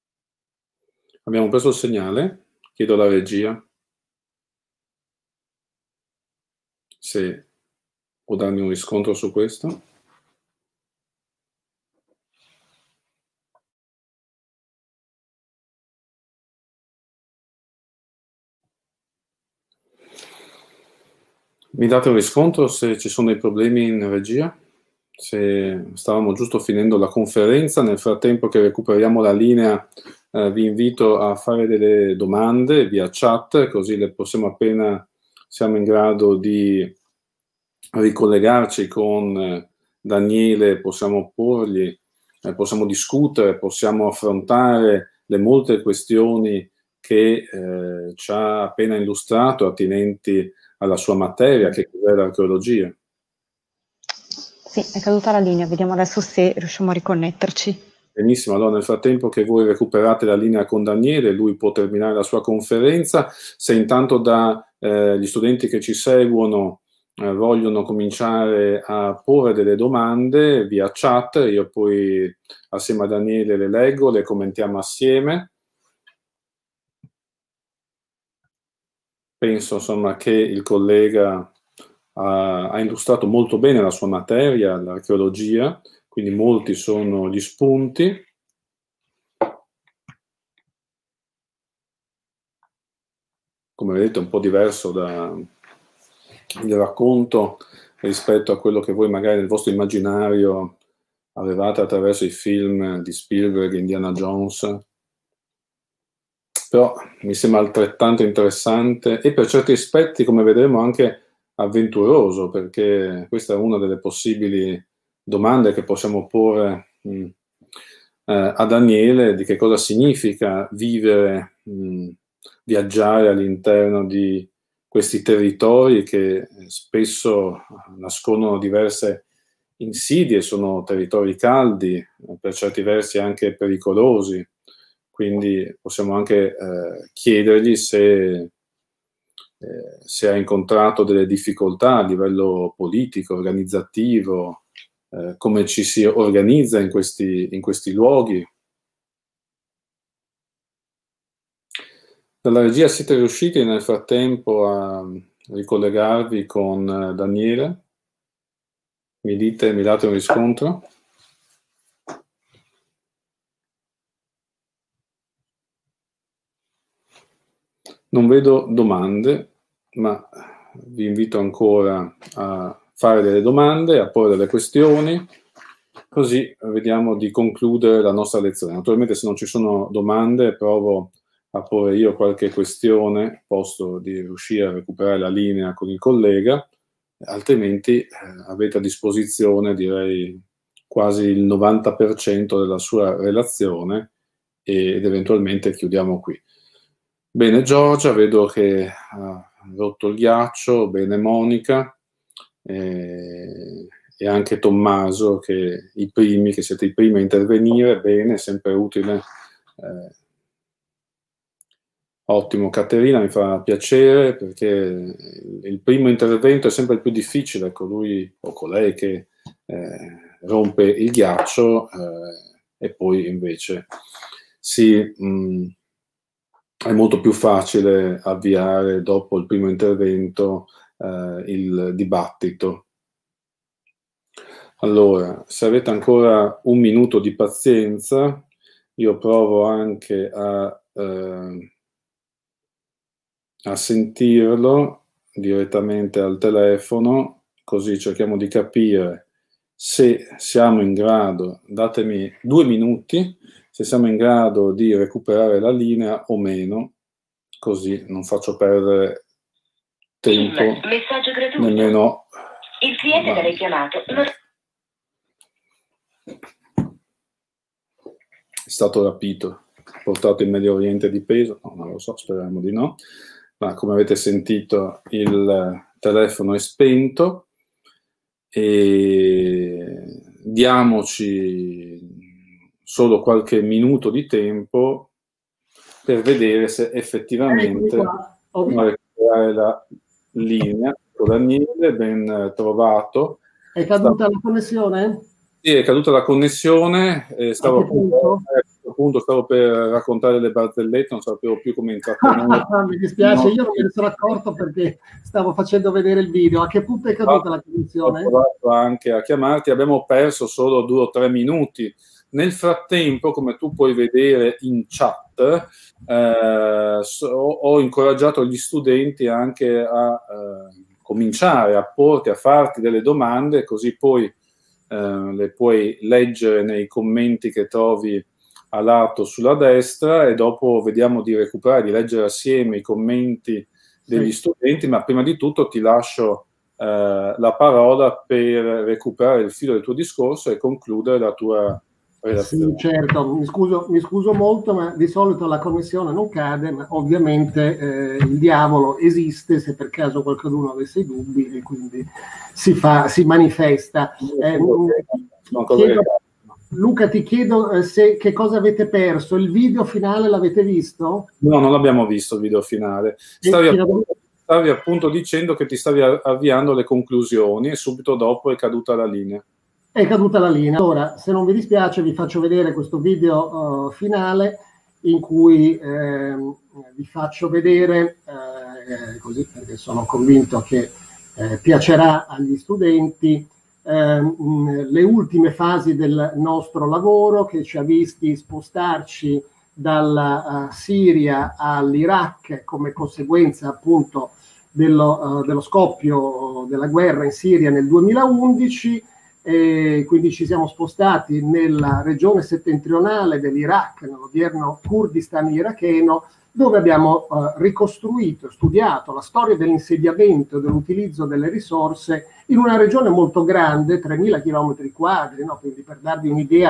[SPEAKER 1] segnale, chiedo alla regia se può darmi un riscontro su questo. Mi date un riscontro se ci sono dei problemi in regia? Se stavamo giusto finendo la conferenza. Nel frattempo che recuperiamo la linea, vi invito a fare delle domande via chat, così le possiamo, appena siamo in grado di ricollegarci con Daniele, possiamo porgli, possiamo discutere, possiamo affrontare le molte questioni che ci ha appena illustrato, attinenti alla sua materia, che è l'archeologia.
[SPEAKER 3] Sì, è caduta la linea, vediamo adesso se riusciamo a riconnetterci.
[SPEAKER 1] Benissimo, allora nel frattempo che voi recuperate la linea con Daniele, lui può terminare la sua conferenza. Se intanto gli studenti che ci seguono vogliono cominciare a porre delle domande via chat, io poi assieme a Daniele le leggo, le commentiamo assieme. Penso insomma che il collega ha illustrato molto bene la sua materia, l'archeologia, quindi molti sono gli spunti. Come vedete è un po' diverso il racconto rispetto a quello che voi magari nel vostro immaginario avevate attraverso i film di Spielberg, Indiana Jones. Però mi sembra altrettanto interessante e per certi aspetti, come vedremo, anche avventuroso, perché questa è una delle possibili domande che possiamo porre a Daniele di che cosa significa vivere, viaggiare all'interno di questi territori che spesso nascondono diverse insidie, sono territori caldi, per certi versi anche pericolosi, quindi possiamo anche chiedergli se ha incontrato delle difficoltà a livello politico, organizzativo, come ci si organizza in questi luoghi. Dalla regia siete riusciti nel frattempo a ricollegarvi con Daniele? Mi date un riscontro? Non vedo domande, ma vi invito ancora a fare delle domande, a porre delle questioni, così vediamo di concludere la nostra lezione. Naturalmente se non ci sono domande provo a porre io qualche questione, posto di riuscire a recuperare la linea con il collega, altrimenti avete a disposizione, direi, quasi il 90% della sua relazione ed eventualmente chiudiamo qui. Bene Giorgia, vedo che ha rotto il ghiaccio, bene Monica e anche Tommaso, che siete i primi a intervenire, bene, sempre utile. Ottimo, Caterina, mi fa piacere perché il primo intervento è sempre il più difficile, colui o colei che rompe il ghiaccio e poi invece è molto più facile avviare dopo il primo intervento il dibattito. Allora, se avete ancora un minuto di pazienza, io provo anche a sentirlo direttamente al telefono, così cerchiamo di capire se siamo in grado, datemi 2 minuti, se siamo in grado di recuperare la linea o meno, così non faccio perdere tempo.
[SPEAKER 4] Messaggio gratuito.
[SPEAKER 1] Nemmeno
[SPEAKER 4] il cliente da lei chiamato
[SPEAKER 1] è stato rapito, portato in Medio Oriente di peso, no, non lo so, speriamo di no, ma come avete sentito il telefono è spento e diamoci solo qualche minuto di tempo per vedere se effettivamente possiamo recuperare la linea. Daniele, ben trovato.
[SPEAKER 2] È caduta la connessione?
[SPEAKER 1] Sì, è caduta la connessione, stavo per raccontare le barzellette, non sapevo più come intrattenere.
[SPEAKER 2] Mi dispiace, io non me ne sono accorto perché stavo facendo vedere il video. A che punto è caduta la connessione?
[SPEAKER 1] Ho provato anche a chiamarti, abbiamo perso solo 2 o 3 minuti. Nel frattempo, come tu puoi vedere in chat, ho incoraggiato gli studenti anche a cominciare a porti, a farti delle domande, così poi le puoi leggere nei commenti che trovi a lato sulla destra e dopo vediamo di recuperare, di leggere assieme i commenti degli studenti, ma prima di tutto ti lascio la parola per recuperare il filo del tuo discorso e concludere la tua relazione.
[SPEAKER 2] Sì, certo, mi scuso molto, ma di solito la connessione non cade, ma ovviamente il diavolo esiste se per caso qualcuno avesse i dubbi e quindi si manifesta. Luca, ti chiedo che cosa avete perso. Il video finale l'avete visto?
[SPEAKER 1] No, non l'abbiamo visto il video finale. Stavi appunto dicendo che ti stavi avviando alle conclusioni e subito dopo è caduta la linea.
[SPEAKER 2] È caduta la linea. Ora, se non vi dispiace, vi faccio vedere questo video finale in cui vi faccio vedere, così perché sono convinto che piacerà agli studenti, le ultime fasi del nostro lavoro che ci ha visti spostarci dalla Siria all'Iraq come conseguenza appunto dello scoppio della guerra in Siria nel 2011. E quindi ci siamo spostati nella regione settentrionale dell'Iraq, nell'odierno Kurdistan iracheno, dove abbiamo ricostruito, studiato la storia dell'insediamento e dell'utilizzo delle risorse in una regione molto grande, 3.000 km², no? Quindi per darvi un'idea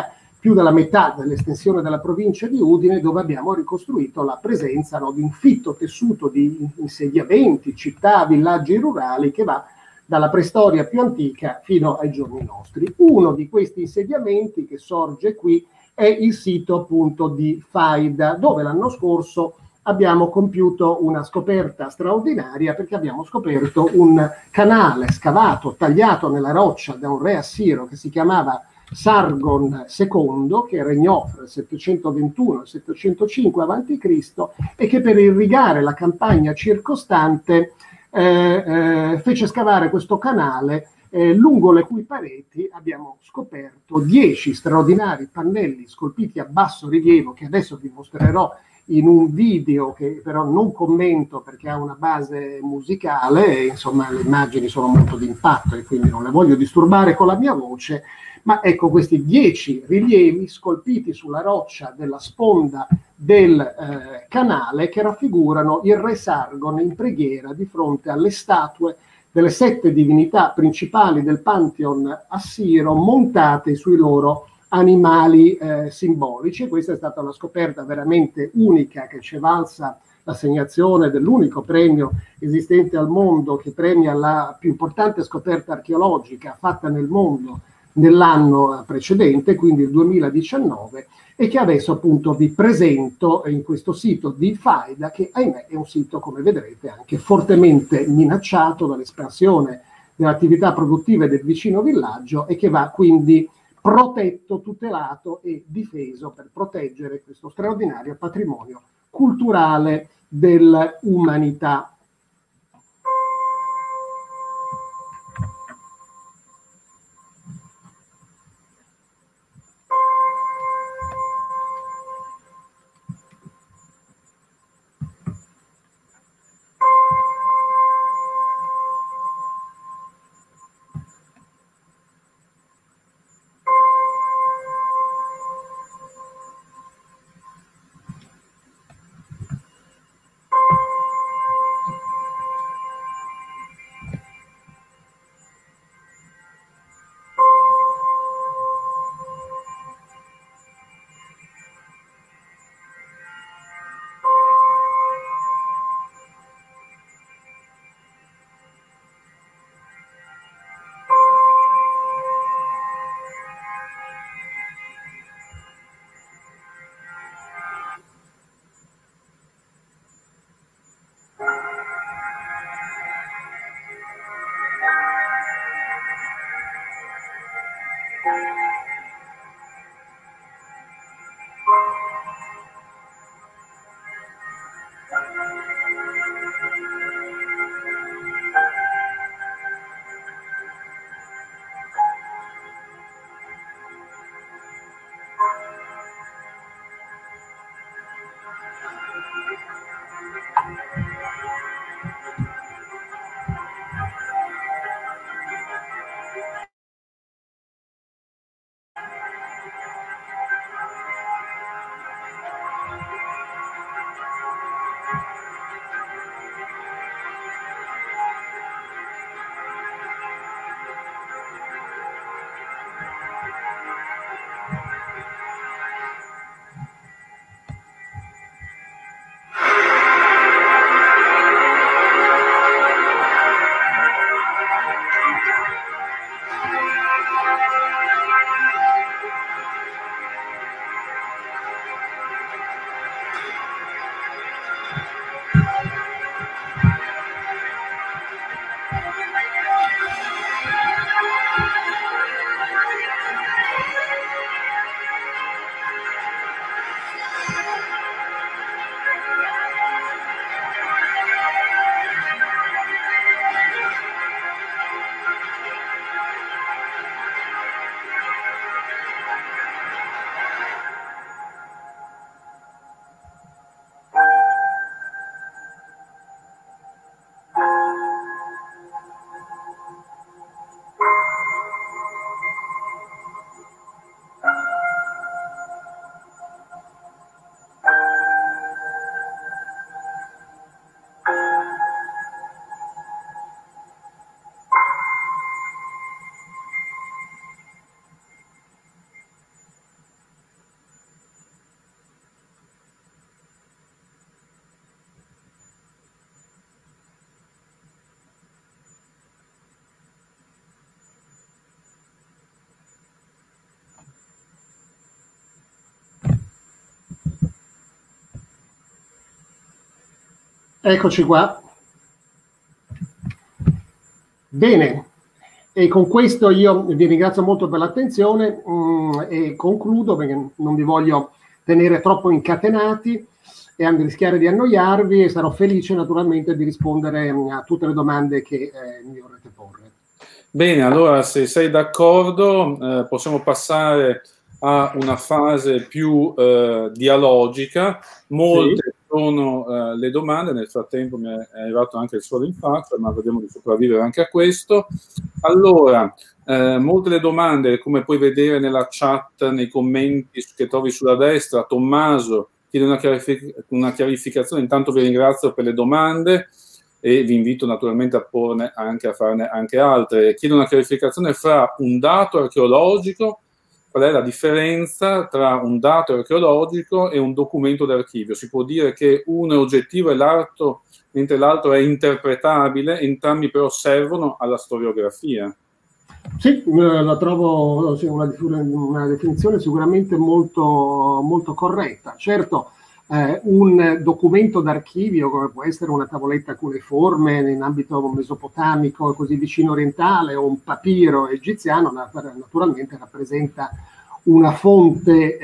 [SPEAKER 2] più della metà dell'estensione della provincia di Udine, dove abbiamo ricostruito la presenza, no, di un fitto tessuto di insediamenti, città, villaggi rurali che va dalla preistoria più antica fino ai giorni nostri. Uno di questi insediamenti che sorge qui è il sito appunto di Faida, dove l'anno scorso abbiamo compiuto una scoperta straordinaria, perché abbiamo scoperto un canale scavato, tagliato nella roccia da un re assiro che si chiamava Sargon II, che regnò tra il 721 e il 705 a.C. e che per irrigare la campagna circostante fece scavare questo canale, lungo le cui pareti abbiamo scoperto 10 straordinari pannelli scolpiti a basso rilievo, che adesso vi mostrerò in un video che però non commento perché ha una base musicale e insomma le immagini sono molto d'impatto e quindi non le voglio disturbare con la mia voce, ma ecco questi 10 rilievi scolpiti sulla roccia della sponda del canale, che raffigurano il re Sargon in preghiera di fronte alle statue delle 7 divinità principali del Pantheon assiro montate sui loro animali simbolici. Questa è stata una scoperta veramente unica che ci è valsa l'assegnazione dell'unico premio esistente al mondo che premia la più importante scoperta archeologica fatta nel mondo nell'anno precedente, quindi il 2019, e che adesso appunto vi presento in questo sito di Faida, che ahimè è un sito, come vedrete, anche fortemente minacciato dall'espansione delle attività produttive del vicino villaggio e che va quindi protetto, tutelato e difeso per proteggere questo straordinario patrimonio culturale dell'umanità. Eccoci qua. Bene, e con questo io vi ringrazio molto per l'attenzione e concludo perché non vi voglio tenere troppo incatenati e anche rischiare di annoiarvi, e sarò felice naturalmente di rispondere a tutte le domande che mi vorrete porre. Bene, allora se sei d'accordo possiamo passare a una fase più dialogica. Molte sono le domande, nel frattempo mi è arrivato anche il sole in faccia, ma vediamo di sopravvivere anche a questo. Allora, molte le domande, come puoi vedere nella chat, nei commenti che trovi sulla destra. Tommaso chiede una chiarificazione. Intanto vi ringrazio per le domande e vi invito naturalmente a farne anche altre. Chiedo una chiarificazione fra un dato archeologico. Qual è la differenza tra un dato archeologico e un documento d'archivio? Si può dire che uno è oggettivo e l'altro, mentre l'altro è interpretabile, entrambi però servono alla storiografia? Sì, la trovo una definizione sicuramente molto, molto corretta. Certo, un documento d'archivio, come può essere una tavoletta cuneiforme in ambito mesopotamico così vicino orientale, o un papiro egiziano, naturalmente rappresenta una fonte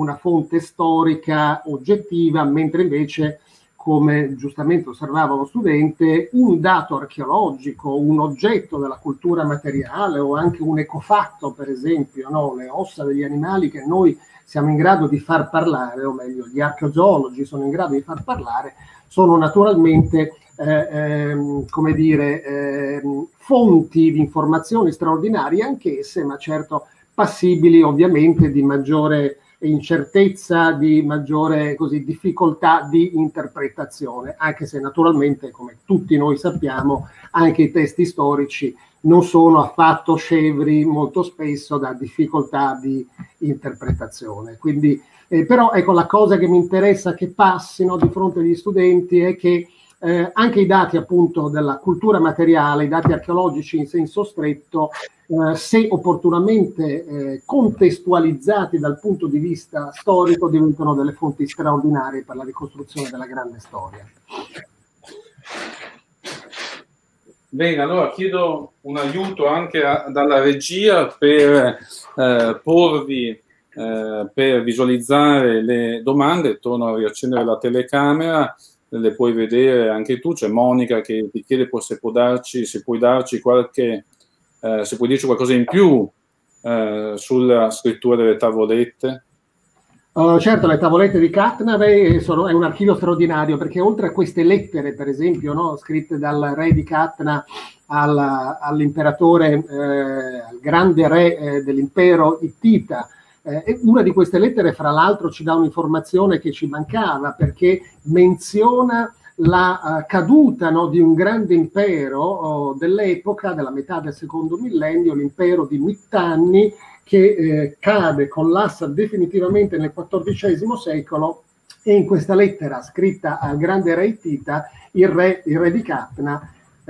[SPEAKER 2] storica oggettiva, mentre invece, come giustamente osservava lo studente, un dato archeologico, un oggetto della cultura materiale o anche un ecofatto, per esempio, no? Le ossa degli animali che noi siamo in grado di far parlare, o meglio, gli archeozoologi sono in grado di far parlare, sono naturalmente come dire, fonti di informazioni straordinarie anch'esse, ma certo passibili ovviamente di maggiore incertezza, di maggiore difficoltà di interpretazione, anche se naturalmente, come tutti noi sappiamo, anche i testi storici non sono affatto scevri molto spesso da difficoltà di interpretazione. Quindi, però ecco, la cosa che mi interessa che passino di fronte agli studenti è che anche i dati appunto della cultura materiale, i dati archeologici in senso stretto, se opportunamente contestualizzati dal punto di vista storico, diventano delle fonti straordinarie per la ricostruzione della grande storia. Bene, allora chiedo un aiuto anche dalla regia per porvi, per visualizzare le domande. Torno a riaccendere la telecamera, le puoi vedere anche tu. C'è Monica che ti chiede se puoi darci qualche, se puoi dirci qualcosa in più sulla scrittura delle tavolette. Certo, le tavolette di Catnave è un archivio straordinario, perché oltre a queste lettere, per esempio, no, scritte dal re di Catna all'imperatore, al grande re dell'impero Ittita, una di queste lettere, fra l'altro, ci dà un'informazione che ci mancava, perché menziona la caduta, no, di un grande impero dell'epoca, della metà del secondo millennio, l'impero di Mitanni, che collassa definitivamente nel XIV secolo, e in questa lettera scritta al grande re Ittita, il re di Catna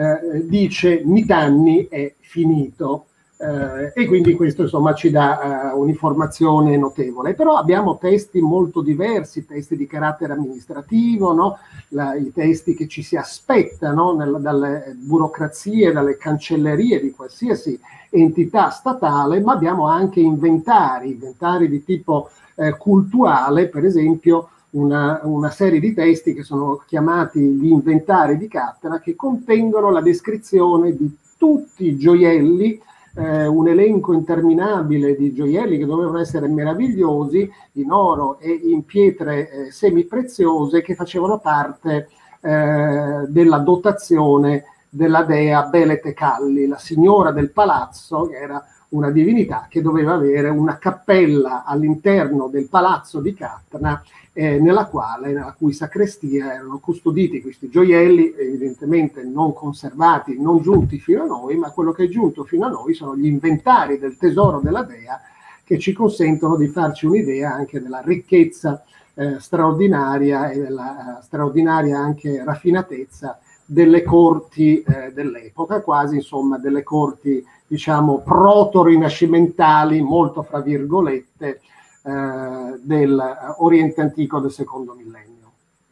[SPEAKER 2] dice: Mitanni è finito. E quindi questo insomma ci dà un'informazione notevole. Però abbiamo testi molto diversi, testi di carattere amministrativo, no? I testi che ci si aspettano dalle burocrazie, dalle cancellerie di qualsiasi entità statale, ma abbiamo anche inventari di tipo cultuale, per esempio una serie di testi che sono chiamati gli inventari di Catna, che contengono la descrizione di tutti i gioielli, un elenco interminabile di gioielli che dovevano essere meravigliosi, in oro e in pietre semipreziose, che facevano parte della dotazione della dea Belete Calli, la signora del palazzo, che era una divinità che doveva avere una cappella all'interno del palazzo di Catna, nella cui sacrestia erano custoditi questi gioielli, evidentemente non conservati, non giunti fino a noi, ma quello che è giunto fino a noi sono gli inventari del tesoro della dea, che ci consentono di farci un'idea anche della ricchezza straordinaria e della straordinaria anche raffinatezza delle corti dell'epoca, quasi insomma delle corti, diciamo, proto-rinascimentali, molto fra virgolette, dell'Oriente antico del secondo millennio.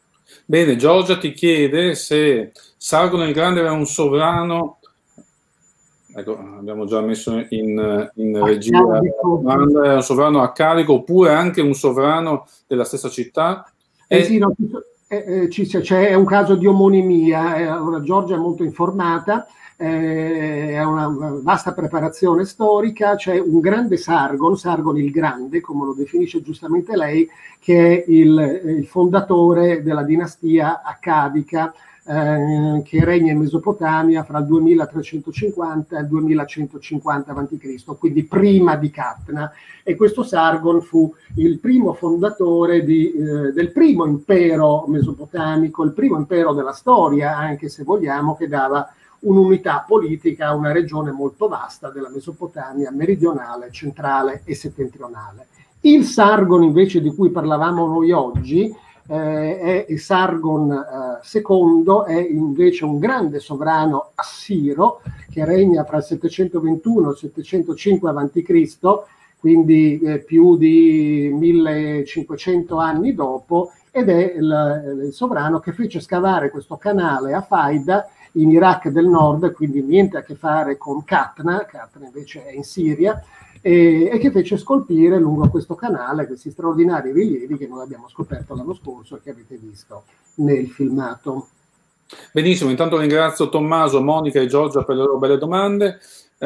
[SPEAKER 1] Bene, Giorgia ti chiede se Sargon il Grande era un sovrano, ecco, abbiamo già messo in regia la domanda, era un sovrano accadico oppure anche un sovrano della stessa città?
[SPEAKER 2] Sì, no, c'è un caso di omonimia, ora Giorgia è molto informata, è una vasta preparazione storica, c'è un grande Sargon il Grande, come lo definisce giustamente lei, che è il fondatore della dinastia accadica, che regna in Mesopotamia fra il 2350 e il 2150 a.C., quindi prima di Catna. E questo Sargon fu il primo fondatore del primo impero mesopotamico, il primo impero della storia, anche se vogliamo, che dava un'unità politica a una regione molto vasta della Mesopotamia meridionale, centrale e settentrionale. Il Sargon invece di cui parlavamo noi oggi è Sargon II, è invece un grande sovrano assiro che regna fra il 721 e il 705 a.C., quindi più di 1500 anni dopo, ed è il sovrano che fece scavare questo canale a Faida in Iraq del Nord, quindi niente a che fare con Catna invece è in Siria, e che fece scolpire lungo questo canale questi straordinari rilievi che noi abbiamo scoperto l'anno scorso e che avete visto nel filmato.
[SPEAKER 1] Benissimo, intanto ringrazio Tommaso, Monica e Giorgia per le loro belle domande.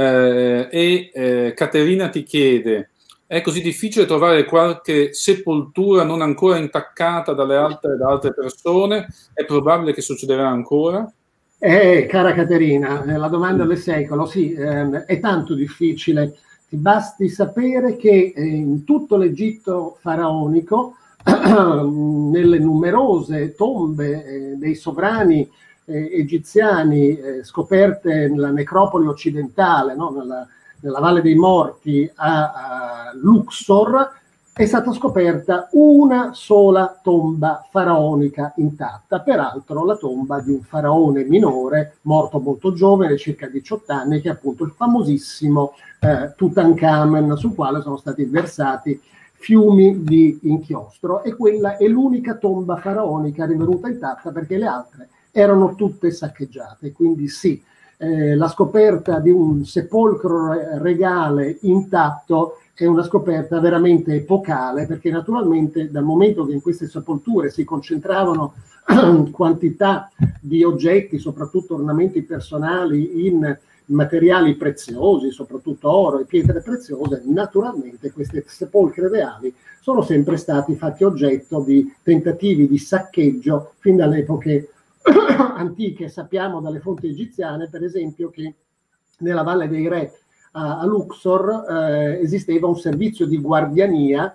[SPEAKER 1] Caterina ti chiede: è così difficile trovare qualche sepoltura non ancora intaccata da altre persone? È probabile che succederà ancora?
[SPEAKER 2] Cara Caterina, la domanda del secolo, sì, è tanto difficile. Ti basti sapere che in tutto l'Egitto faraonico, nelle numerose tombe dei sovrani egiziani scoperte nella necropoli occidentale, no? nella Valle dei Morti a Luxor, è stata scoperta una sola tomba faraonica intatta, peraltro la tomba di un faraone minore, morto molto giovane, circa 18 anni, che è appunto il famosissimo Tutankhamen, sul quale sono stati versati fiumi di inchiostro, e quella è l'unica tomba faraonica rinvenuta intatta, perché le altre erano tutte saccheggiate. Quindi sì, la scoperta di un sepolcro regale intatto è una scoperta veramente epocale, perché naturalmente dal momento che in queste sepolture si concentravano quantità di oggetti, soprattutto ornamenti personali in materiali preziosi, soprattutto oro e pietre preziose, naturalmente queste sepolcri reali sono sempre stati fatti oggetto di tentativi di saccheggio fin dalle epoche antiche. Sappiamo dalle fonti egiziane, per esempio, che nella Valle dei Re a Luxor esisteva un servizio di guardiania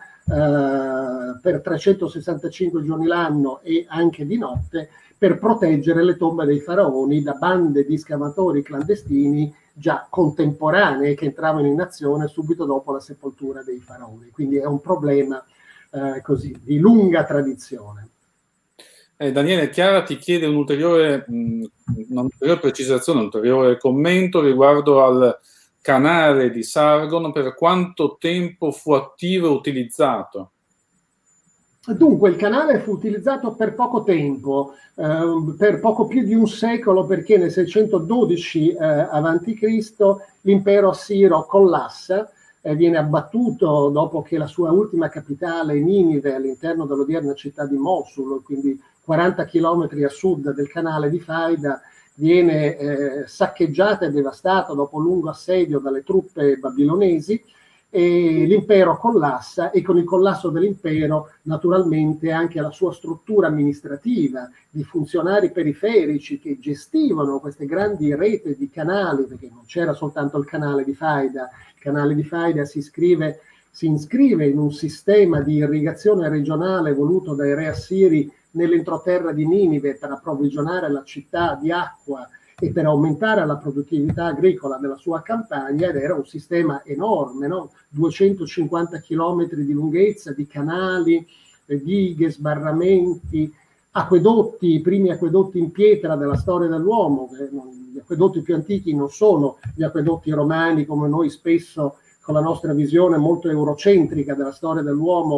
[SPEAKER 2] per 365 giorni l'anno e anche di notte, per proteggere le tombe dei faraoni da bande di scavatori clandestini già contemporanei che entravano in azione subito dopo la sepoltura dei faraoni. Quindi è un problema così di lunga tradizione.
[SPEAKER 1] Daniele, Chiara ti chiede un'ulteriore precisazione, un ulteriore commento riguardo al canale di Sargon. Per quanto tempo fu attivo e utilizzato?
[SPEAKER 2] Dunque, il canale fu utilizzato per poco tempo, per poco più di un secolo, perché nel 612 a.C. l'impero assiro collassa, viene abbattuto dopo che la sua ultima capitale, Ninive, all'interno dell'odierna città di Mosul, quindi 40 chilometri a sud del canale di Faida, viene saccheggiata e devastata dopo un lungo assedio dalle truppe babilonesi, e l'impero collassa, e con il collasso dell'impero naturalmente anche la sua struttura amministrativa di funzionari periferici che gestivano queste grandi reti di canali, perché non c'era soltanto il canale di Faida. Il canale di Faida si iscrive in un sistema di irrigazione regionale voluto dai re assiri nell'entroterra di Ninive per approvvigionare la città di acqua e per aumentare la produttività agricola della sua campagna, ed era un sistema enorme, no? 250 chilometri di lunghezza di canali, dighe, sbarramenti, acquedotti, i primi acquedotti in pietra della storia dell'uomo. Gli acquedotti più antichi non sono gli acquedotti romani, come noi spesso con la nostra visione molto eurocentrica della storia dell'uomo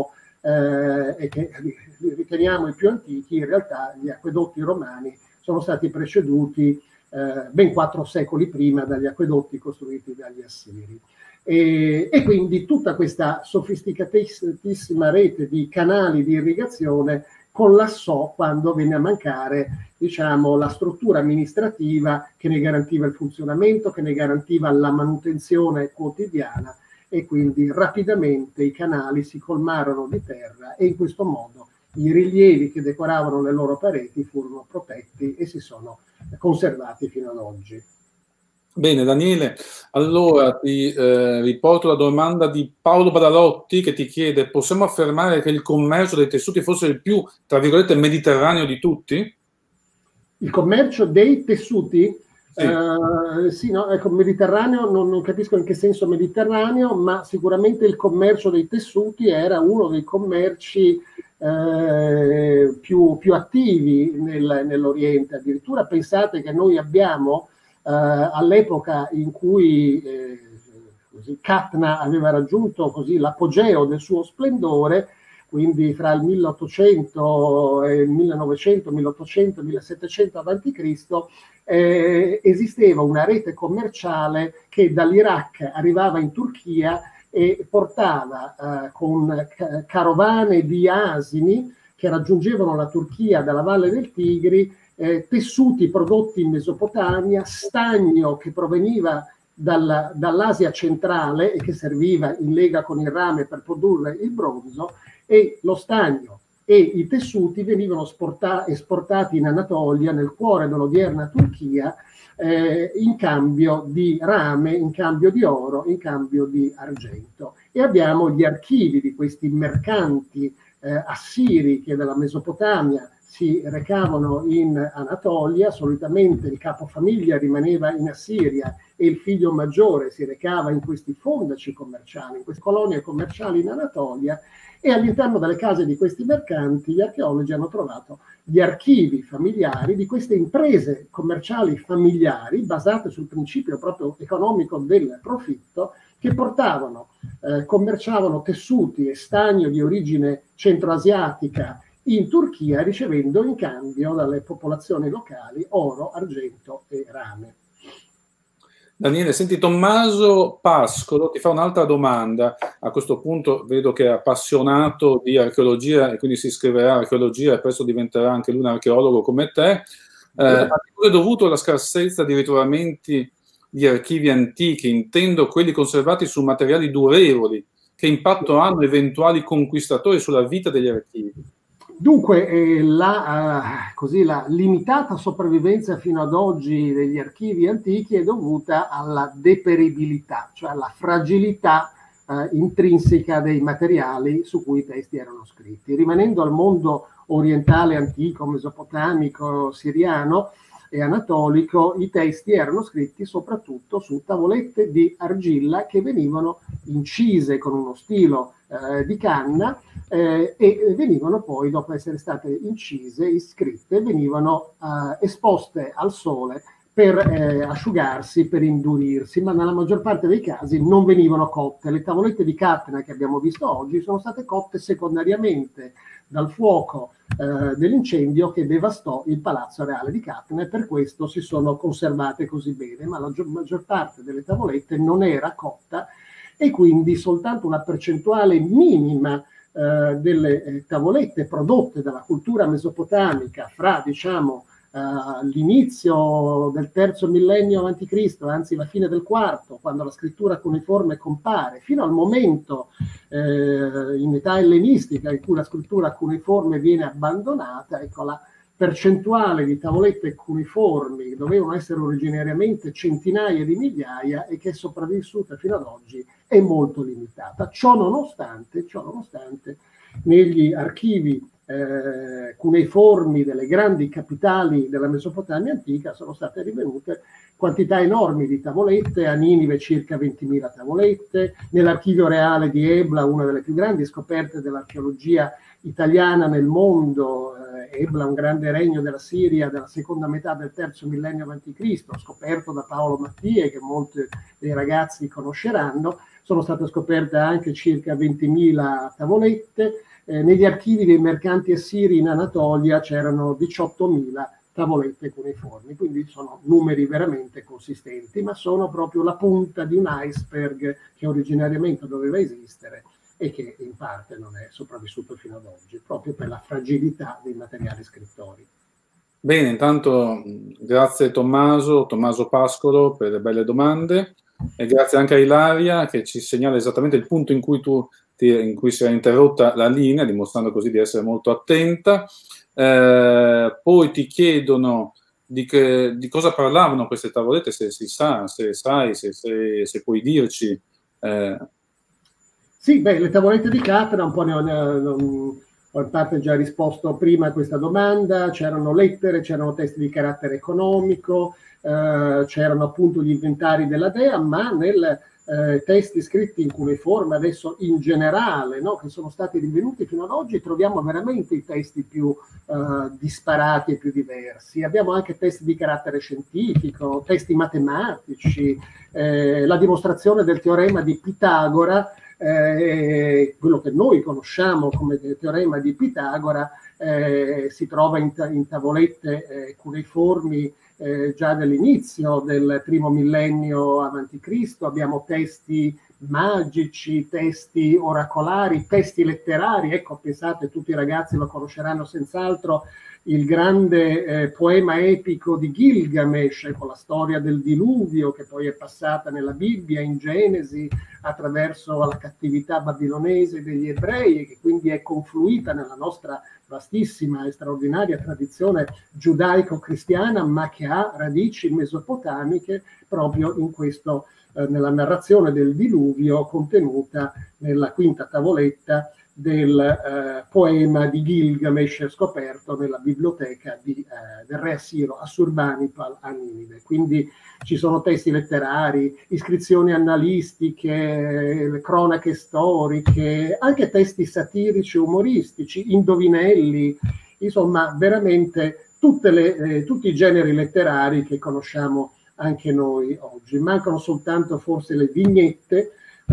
[SPEAKER 2] e che riteniamo i più antichi, in realtà gli acquedotti romani sono stati preceduti ben 4 secoli prima dagli acquedotti costruiti dagli Assiri. E quindi tutta questa sofisticatissima rete di canali di irrigazione collassò quando venne a mancare, diciamo, la struttura amministrativa che ne garantiva il funzionamento, che ne garantiva la manutenzione quotidiana, e quindi rapidamente i canali si colmarono di terra e in questo modo i rilievi che decoravano le loro pareti furono protetti e si sono conservati fino ad oggi.
[SPEAKER 1] Bene, Daniele, allora ti riporto la domanda di Paolo Badalotti che ti chiede: possiamo affermare che il commercio dei tessuti fosse il più, tra virgolette, mediterraneo di tutti?
[SPEAKER 2] Il commercio dei tessuti?
[SPEAKER 1] Sì,
[SPEAKER 2] sì, no, ecco, mediterraneo, non capisco in che senso mediterraneo, ma sicuramente il commercio dei tessuti era uno dei commerci più attivi nell'Oriente. Addirittura pensate che noi abbiamo all'epoca in cui Catna aveva raggiunto così l'apogeo del suo splendore, quindi fra il 1800 e il 1900, 1800, 1700 a.C., esisteva una rete commerciale che dall'Iraq arrivava in Turchia e portava con carovane di asini che raggiungevano la Turchia dalla Valle del Tigri tessuti prodotti in Mesopotamia, stagno che proveniva dall'Asia centrale e che serviva in lega con il rame per produrre il bronzo, e lo stagno e i tessuti venivano esportati in Anatolia, nel cuore dell'odierna Turchia, in cambio di rame, in cambio di oro, in cambio di argento. E abbiamo gli archivi di questi mercanti assiri che dalla Mesopotamia si recavano in Anatolia. Solitamente il capofamiglia rimaneva in Assiria e il figlio maggiore si recava in questi fondaci commerciali, in queste colonie commerciali in Anatolia, e all'interno delle case di questi mercanti gli archeologi hanno trovato gli archivi familiari di queste imprese commerciali familiari basate sul principio proprio economico del profitto, che portavano, commerciavano tessuti e stagno di origine centroasiatica in Turchia, ricevendo in cambio dalle popolazioni locali oro, argento e rame.
[SPEAKER 1] Daniele, senti, Tommaso Pascolo ti fa un'altra domanda. A questo punto vedo che è appassionato di archeologia e quindi si iscriverà a archeologia e presto diventerà anche lui un archeologo come te. È dovuto alla scarsezza di ritrovamenti di archivi antichi, intendo quelli conservati su materiali durevoli, che impatto hanno eventuali conquistatori sulla vita degli archivi?
[SPEAKER 2] Dunque, la limitata sopravvivenza fino ad oggi degli archivi antichi è dovuta alla deperibilità, cioè alla fragilità intrinseca dei materiali su cui i testi erano scritti. Rimanendo al mondo orientale antico, mesopotamico, siriano e anatolico, i testi erano scritti soprattutto su tavolette di argilla che venivano incise con uno stilo di canna e venivano poi, dopo essere state incise, iscritte, venivano esposte al sole per asciugarsi, per indurirsi, ma nella maggior parte dei casi non venivano cotte. Le tavolette di Catna che abbiamo visto oggi sono state cotte secondariamente dal fuoco dell'incendio che devastò il palazzo reale di Catna, e per questo si sono conservate così bene, ma la maggior parte delle tavolette non era cotta, e quindi soltanto una percentuale minima delle tavolette prodotte dalla cultura mesopotamica fra, diciamo, l'inizio del terzo millennio a.C., anzi la fine del quarto, quando la scrittura cuneiforme compare, fino al momento in età ellenistica in cui la scrittura cuneiforme viene abbandonata, ecco, la percentuale di tavolette cuneiformi, che dovevano essere originariamente centinaia di migliaia e che è sopravvissuta fino ad oggi, è molto limitata. Ciò nonostante, negli archivi cuneiformi delle grandi capitali della Mesopotamia antica sono state rinvenute quantità enormi di tavolette. A Ninive circa 20.000 tavolette, nell'archivio reale di Ebla, una delle più grandi scoperte dell'archeologia italiana nel mondo. Ebla, un grande regno della Siria della seconda metà del terzo millennio a.C., scoperto da Paolo Mattie, che molti dei ragazzi conosceranno. Sono state scoperte anche circa 20.000 tavolette. negli archivi dei mercanti assiri in Anatolia c'erano 18.000 tavolette cuneiformi, quindi sono numeri veramente consistenti, ma sono proprio la punta di un iceberg che originariamente doveva esistere e che in parte non è sopravvissuto fino ad oggi, proprio per la fragilità dei materiali scrittori.
[SPEAKER 1] Bene, intanto grazie Tommaso Pascolo per le belle domande e grazie anche a Ilaria che ci segnala esattamente il punto in cui si era interrotta la linea, dimostrando così di essere molto attenta. Poi ti chiedono di cosa parlavano queste tavolette, se si sa, se sai, se puoi dirci.
[SPEAKER 2] Sì, beh, le tavolette di Catena un po' ho in parte già risposto prima a questa domanda. C'erano lettere, c'erano testi di carattere economico, c'erano appunto gli inventari della dea, ma nel testi scritti in cuneiforme adesso in generale, no, che sono stati rinvenuti fino ad oggi, troviamo veramente i testi più disparati e più diversi. Abbiamo anche testi di carattere scientifico, testi matematici, la dimostrazione del teorema di Pitagora, quello che noi conosciamo come teorema di Pitagora, si trova in tavolette cuneiformi già dall'inizio del primo millennio avanti Cristo. Abbiamo testi magici, testi oracolari, testi letterari. Ecco, pensate, tutti i ragazzi lo conosceranno senz'altro, il grande poema epico di Gilgamesh, con la storia del diluvio che poi è passata nella Bibbia, in Genesi, attraverso la cattività babilonese degli ebrei e che quindi è confluita nella nostra vastissima e straordinaria tradizione giudaico-cristiana, ma che ha radici mesopotamiche proprio in questo, nella narrazione del diluvio contenuta nella quinta tavoletta del poema di Gilgamesh scoperto nella biblioteca del re assiro Assurbanipal a Ninive. Quindi ci sono testi letterari, iscrizioni annalistiche, cronache storiche, anche testi satirici, umoristici, indovinelli, insomma veramente tutti i generi letterari che conosciamo anche noi oggi. Mancano soltanto forse le vignette,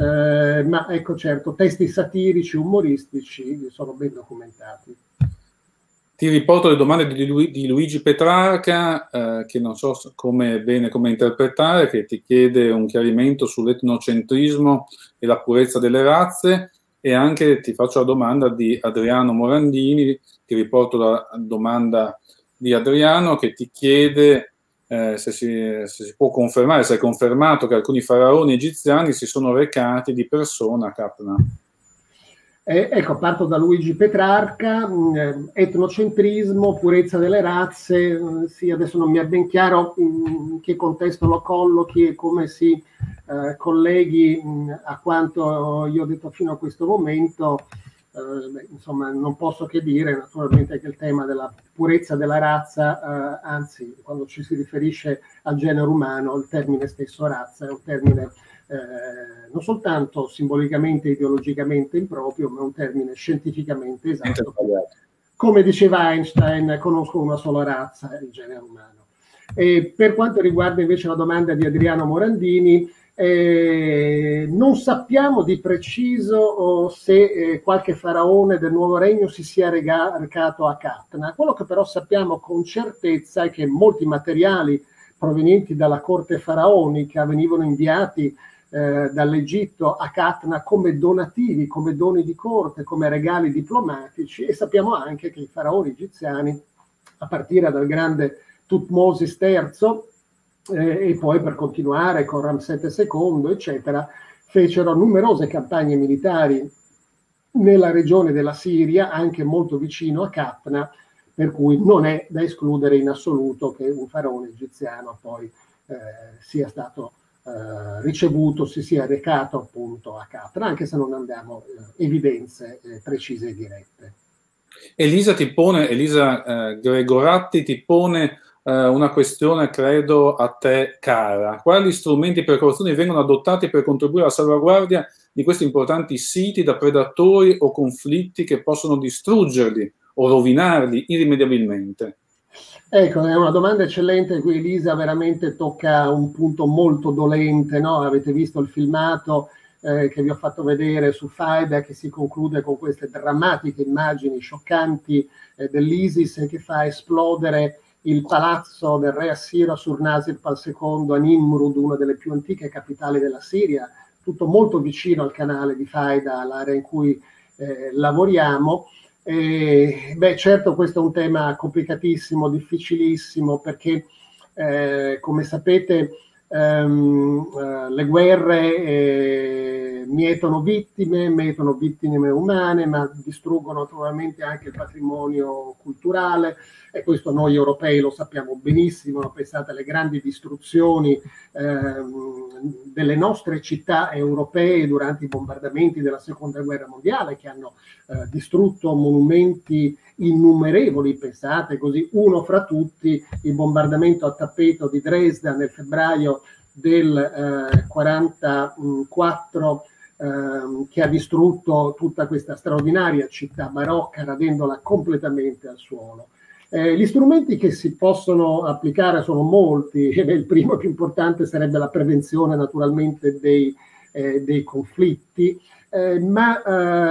[SPEAKER 2] ma ecco, certo, testi satirici, umoristici sono ben documentati.
[SPEAKER 1] Ti riporto le domande di Luigi Petrarca, che non so bene come interpretare, che ti chiede un chiarimento sull'etnocentrismo e la purezza delle razze, e anche ti faccio la domanda di Adriano Morandini, ti riporto la domanda di Adriano che ti chiede se si può confermare, se è confermato che alcuni faraoni egiziani si sono recati di persona a Catna.
[SPEAKER 2] Ecco, parto da Luigi Petrarca, etnocentrismo, purezza delle razze, sì, adesso non mi è ben chiaro in che contesto lo collochi e come si colleghi a quanto io ho detto fino a questo momento. Insomma, non posso che dire naturalmente che il tema della purezza della razza, anzi, quando ci si riferisce al genere umano, il termine stesso razza è un termine non soltanto simbolicamente e ideologicamente improprio, ma un termine scientificamente esatto. Come diceva Einstein, conosco una sola razza, il genere umano. E per quanto riguarda invece la domanda di Adriano Morandini, non sappiamo di preciso se qualche faraone del nuovo regno si sia recato a Catna. Quello che però sappiamo con certezza è che molti materiali provenienti dalla corte faraonica venivano inviati dall'Egitto a Catna come donativi, come doni di corte, come regali diplomatici, e sappiamo anche che i faraoni egiziani, a partire dal grande Tutmosis III, e poi per continuare con Ramsete II, eccetera, fecero numerose campagne militari nella regione della Siria, anche molto vicino a Catna, per cui non è da escludere in assoluto che un faraone egiziano poi sia stato ricevuto, si sia recato appunto a Catna, anche se non abbiamo evidenze precise e dirette.
[SPEAKER 1] Elisa Gregoratti ti pone una questione, credo, a te cara. Quali strumenti e precauzioni vengono adottati per contribuire alla salvaguardia di questi importanti siti da predatori o conflitti che possono distruggerli o rovinarli irrimediabilmente?
[SPEAKER 2] Ecco, è una domanda eccellente, qui Elisa veramente tocca un punto molto dolente, no? Avete visto il filmato che vi ho fatto vedere su Faida, che si conclude con queste drammatiche immagini scioccanti dell'ISIS che fa esplodere il palazzo del re assiro Surnasirpal II a Nimrud, una delle più antiche capitali della Siria, tutto molto vicino al canale di Faida, l'area in cui lavoriamo. Certo, questo è un tema complicatissimo, difficilissimo, perché come sapete le guerre metono vittime umane, ma distruggono naturalmente anche il patrimonio culturale, e questo noi europei lo sappiamo benissimo. Pensate alle grandi distruzioni delle nostre città europee durante i bombardamenti della Seconda Guerra Mondiale, che hanno distrutto monumenti innumerevoli. Pensate così, uno fra tutti, il bombardamento a tappeto di Dresda nel febbraio del 44, che ha distrutto tutta questa straordinaria città barocca, radendola completamente al suolo. Gli strumenti che si possono applicare sono molti. Il primo più importante sarebbe la prevenzione naturalmente dei conflitti, ma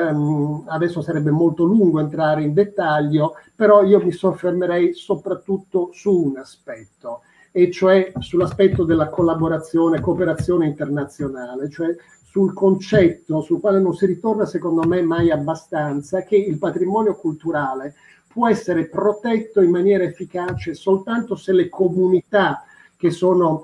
[SPEAKER 2] adesso sarebbe molto lungo entrare in dettaglio, però io mi soffermerei soprattutto su un aspetto, e cioè sull'aspetto della cooperazione internazionale, cioè sul concetto sul quale non si ritorna secondo me mai abbastanza, che il patrimonio culturale può essere protetto in maniera efficace soltanto se le comunità, che sono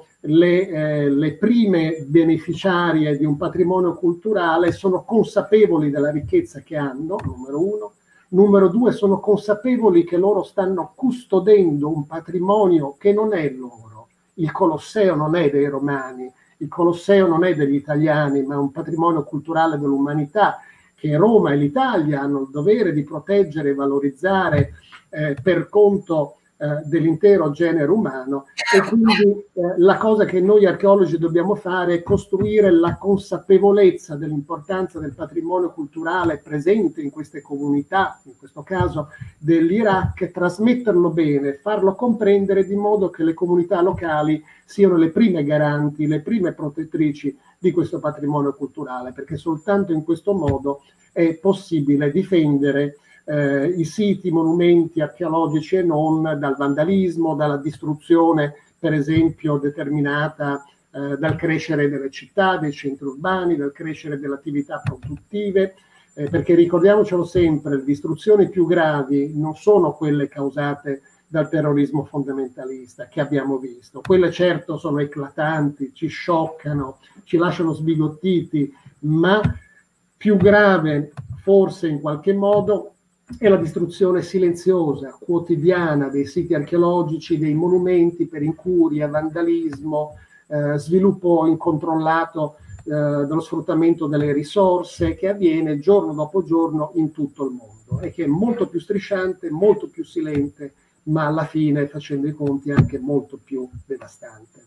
[SPEAKER 2] le prime beneficiarie di un patrimonio culturale, sono consapevoli della ricchezza che hanno, numero uno. Numero due, sono consapevoli che loro stanno custodendo un patrimonio che non è loro. Il Colosseo non è dei romani, il Colosseo non è degli italiani, ma è un patrimonio culturale dell'umanità che Roma e l'Italia hanno il dovere di proteggere e valorizzare per conto dell'intero genere umano. E quindi la cosa che noi archeologi dobbiamo fare è costruire la consapevolezza dell'importanza del patrimonio culturale presente in queste comunità, in questo caso dell'Iraq, trasmetterlo bene, farlo comprendere, di modo che le comunità locali siano le prime garanti, le prime protettrici di questo patrimonio culturale, perché soltanto in questo modo è possibile difendere i siti, monumenti archeologici e non, dal vandalismo, dalla distruzione per esempio determinata dal crescere delle città, dei centri urbani, dal crescere delle attività produttive, perché ricordiamocelo sempre, le distruzioni più gravi non sono quelle causate dal terrorismo fondamentalista che abbiamo visto. Quelle certo sono eclatanti, ci scioccano, ci lasciano sbigottiti, ma più grave forse in qualche modo è la distruzione silenziosa, quotidiana dei siti archeologici, dei monumenti per incuria, vandalismo, sviluppo incontrollato dello sfruttamento delle risorse, che avviene giorno dopo giorno in tutto il mondo e che è molto più strisciante, molto più silente, ma alla fine, facendo i conti, anche molto più devastante.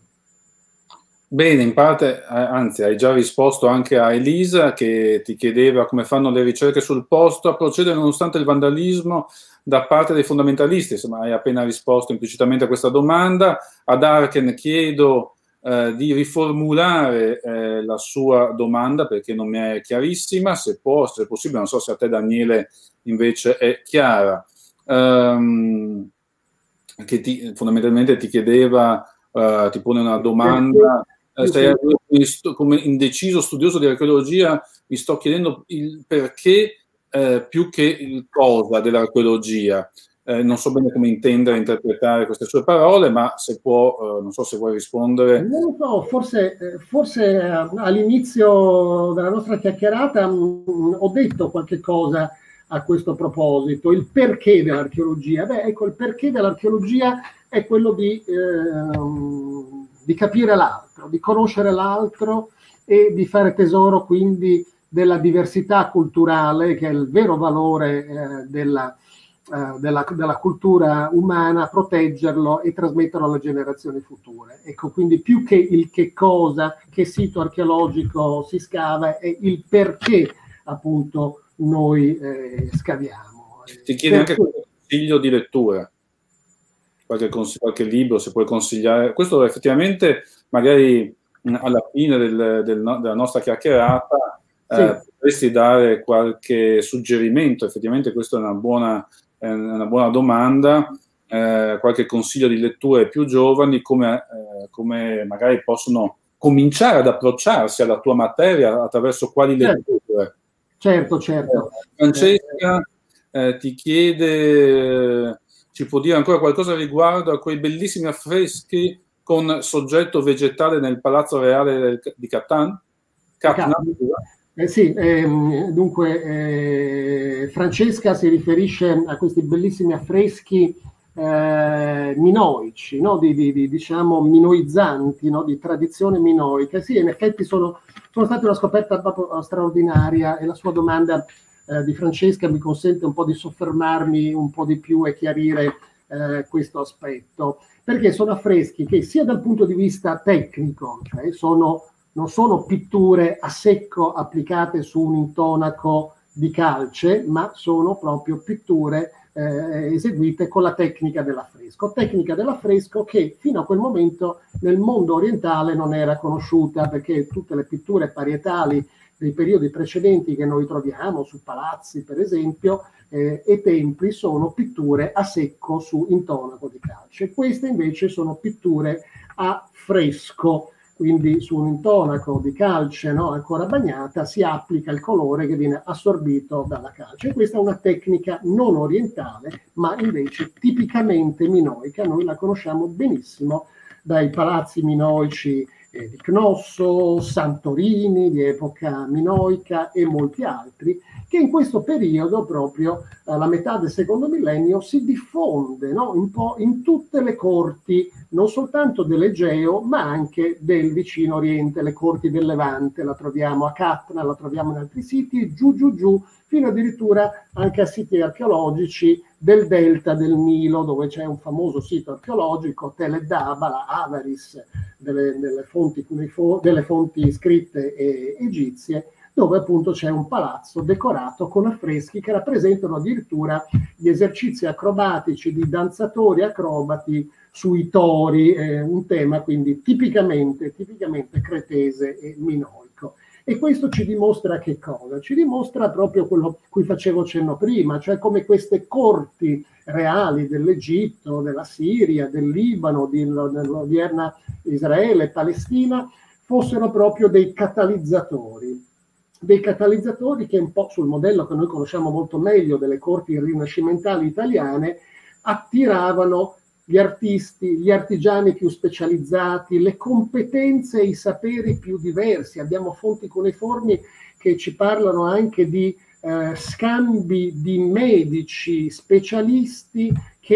[SPEAKER 1] Bene, in parte, anzi, hai già risposto anche a Elisa, che ti chiedeva come fanno le ricerche sul posto a procedere nonostante il vandalismo da parte dei fondamentalisti. Insomma, hai appena risposto implicitamente a questa domanda. Ad Arken chiedo di riformulare la sua domanda, perché non mi è chiarissima, se può, se è possibile. Non so se a te, Daniele, invece è chiara. Che fondamentalmente ti chiedeva, ti pone una domanda. Sei come indeciso studioso di archeologia, mi sto chiedendo il perché più che il cosa dell'archeologia. Non so bene come intendere, interpretare queste sue parole, ma se può, non so se vuoi rispondere.
[SPEAKER 2] Non so, forse all'inizio della nostra chiacchierata ho detto qualche cosa a questo proposito, il perché dell'archeologia. Beh, ecco, il perché dell'archeologia è quello di capire l'altro, di conoscere l'altro e di fare tesoro quindi della diversità culturale, che è il vero valore della cultura umana, proteggerlo e trasmetterlo alle generazioni future. Ecco, quindi più che il che cosa, che sito archeologico si scava, è il perché appunto noi scaviamo.
[SPEAKER 1] Ti chiede anche qualche consiglio di lettura, qualche libro, se puoi consigliare. Questo effettivamente magari alla fine della nostra chiacchierata
[SPEAKER 2] Sì.
[SPEAKER 1] potresti dare qualche suggerimento, effettivamente questa è una buona domanda, qualche consiglio di lettura ai più giovani, come magari possono cominciare ad approcciarsi alla tua materia, attraverso quali letture?
[SPEAKER 2] Certo.
[SPEAKER 1] Francesca ti chiede, ci può dire ancora qualcosa riguardo a quei bellissimi affreschi con soggetto vegetale nel Palazzo Reale di Catania?
[SPEAKER 2] Sì, dunque Francesca si riferisce a questi bellissimi affreschi minoici, no? Diciamo minoizzanti, no? Di tradizione minoica. Sì, in effetti sono stati una scoperta proprio straordinaria, e la sua domanda di Francesca mi consente un po' di soffermarmi un po' di più e chiarire questo aspetto, perché sono affreschi che sia dal punto di vista tecnico, cioè non sono pitture a secco applicate su un intonaco di calce, ma sono proprio pitture eseguite con la tecnica dell'affresco che fino a quel momento nel mondo orientale non era conosciuta, perché tutte le pitture parietali dei periodi precedenti che noi troviamo su palazzi, per esempio, e templi, sono pitture a secco su intonaco di calce. Queste invece sono pitture a fresco, quindi su un intonaco di calce, no, ancora bagnata, si applica il colore che viene assorbito dalla calce. E questa è una tecnica non orientale, ma invece tipicamente minoica. Noi la conosciamo benissimo dai palazzi minoici di Cnosso, Santorini di epoca minoica e molti altri, che in questo periodo, proprio alla metà del secondo millennio, si diffonde, no, un po' in tutte le corti, non soltanto dell'Egeo, ma anche del vicino Oriente. Le corti del Levante la troviamo a Catna, la troviamo in altri siti, giù, fino addirittura anche a siti archeologici del delta del Nilo, dove c'è un famoso sito archeologico, Tel Daba, la Avaris, delle fonti scritte egizie, dove appunto c'è un palazzo decorato con affreschi che rappresentano addirittura gli esercizi acrobatici di danzatori acrobati sui tori, un tema quindi tipicamente cretese e minoico. E questo ci dimostra che cosa? Ci dimostra proprio quello cui facevo cenno prima, cioè come queste corti reali dell'Egitto, della Siria, del Libano, dell'odierna Israele, Palestina, fossero proprio dei catalizzatori che un po' sul modello che noi conosciamo molto meglio delle corti rinascimentali italiane attiravano gli artisti, gli artigiani più specializzati, le competenze e i saperi più diversi. Abbiamo fonti cuneiformi che ci parlano anche di scambi di medici specialisti che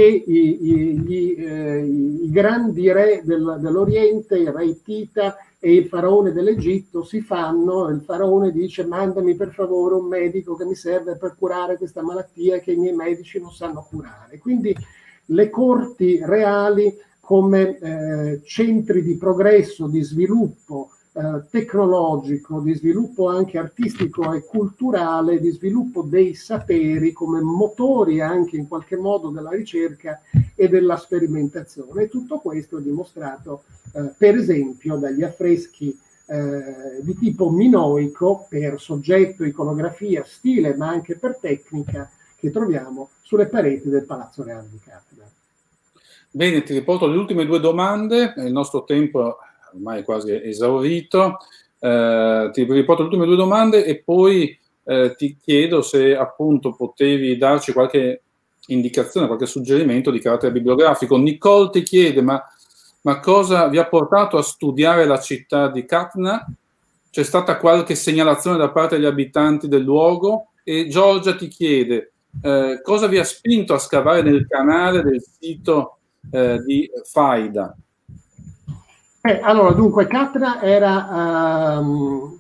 [SPEAKER 2] i grandi re dell'Oriente, il re Ittita e il faraone dell'Egitto si fanno. Il faraone dice: mandami per favore un medico che mi serve per curare questa malattia che i miei medici non sanno curare. Quindi le corti reali come centri di progresso, di sviluppo tecnologico, di sviluppo anche artistico e culturale, di sviluppo dei saperi come motori anche in qualche modo della ricerca e della sperimentazione. E tutto questo è dimostrato per esempio dagli affreschi di tipo minoico per soggetto, iconografia, stile, ma anche per tecnica, che troviamo sulle pareti del Palazzo Reale di Catania.
[SPEAKER 1] Bene, ti riporto le ultime due domande, il nostro tempo ormai è quasi esaurito. Ti riporto le ultime due domande e poi ti chiedo se appunto potevi darci qualche indicazione, qualche suggerimento di carattere bibliografico. Nicole ti chiede: ma cosa vi ha portato a studiare la città di Catna? C'è stata qualche segnalazione da parte degli abitanti del luogo? E Giorgia ti chiede: cosa vi ha spinto a scavare nel canale del sito di Faida?
[SPEAKER 2] Allora, dunque, Catna era un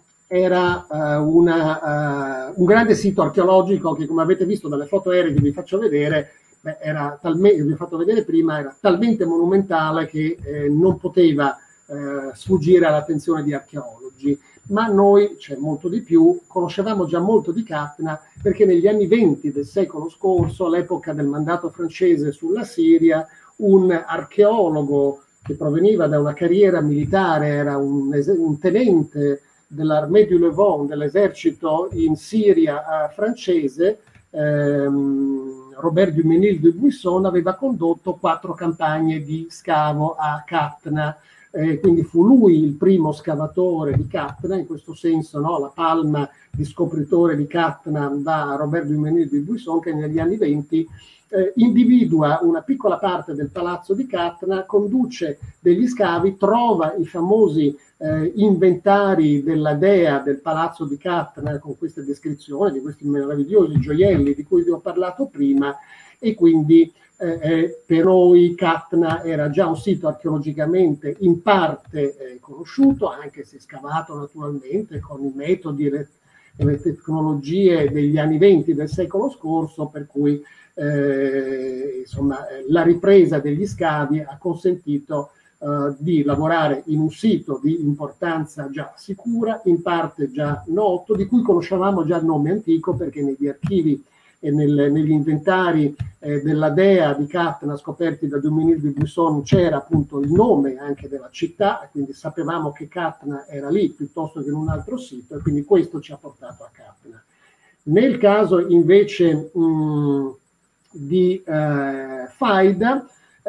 [SPEAKER 2] grande sito archeologico che, come avete visto dalle foto aeree che vi faccio vedere, vi ho fatto vedere prima, era talmente monumentale che non poteva sfuggire all'attenzione di archeologi. Ma noi, c'è molto di più, conoscevamo già molto di Catna, perché negli anni 20 del secolo scorso, all'epoca del mandato francese sulla Siria, un archeologo che proveniva da una carriera militare, era un tenente dell'Armée du Levant, dell'esercito in Siria francese. Robert Duménil de Buisson aveva condotto 4 campagne di scavo a Catna, quindi fu lui il primo scavatore di Catna, in questo senso, no, la palma di scopritore di Catna da Robert Duménil de Buisson, che negli anni 20 individua una piccola parte del palazzo di Catna, conduce degli scavi, trova i famosi inventari della dea del palazzo di Catna, con queste descrizioni di questi meravigliosi gioielli di cui vi ho parlato prima, e quindi per noi Catna era già un sito archeologicamente in parte conosciuto, anche se scavato naturalmente con i metodi e le tecnologie degli anni 20 del secolo scorso, per cui insomma, la ripresa degli scavi ha consentito di lavorare in un sito di importanza già sicura, in parte già noto, di cui conoscevamo già il nome antico, perché negli archivi e negli inventari della dea di Catna scoperti da Duménil de Buisson c'era appunto il nome anche della città, quindi sapevamo che Catna era lì piuttosto che in un altro sito, e quindi questo ci ha portato a Catna. Nel caso invece di Faida,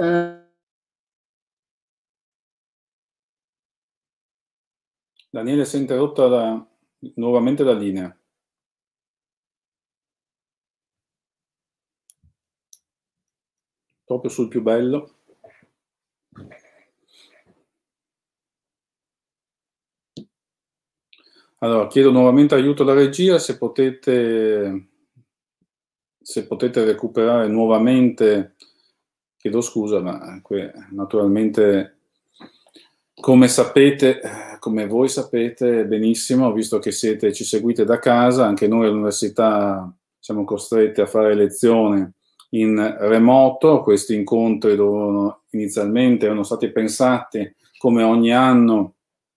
[SPEAKER 1] Daniele, si è interrotta nuovamente la linea. Proprio sul più bello. Allora, chiedo nuovamente aiuto alla regia, se potete recuperare nuovamente, chiedo scusa, ma naturalmente, come sapete, come voi sapete benissimo, visto che ci seguite da casa, anche noi all'università siamo costretti a fare lezione in remoto. Questi incontri inizialmente erano stati pensati come ogni anno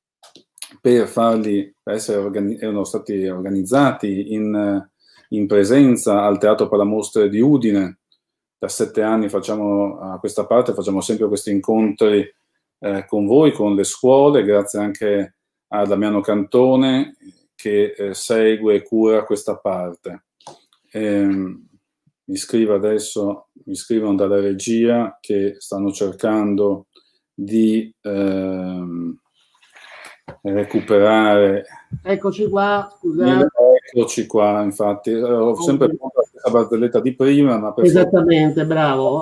[SPEAKER 1] erano stati organizzati in presenza al Teatro Palamostre di Udine. Da 7 anni a questa parte facciamo sempre questi incontri con voi, con le scuole, grazie anche a Damiano Cantone che segue e cura questa parte. Mi scrivono dalla regia che stanno cercando di recuperare.
[SPEAKER 2] Eccoci qua, scusate.
[SPEAKER 1] Eccoci qua, infatti, ho sempre la stessa barzelletta di prima, ma
[SPEAKER 2] esattamente, bravo.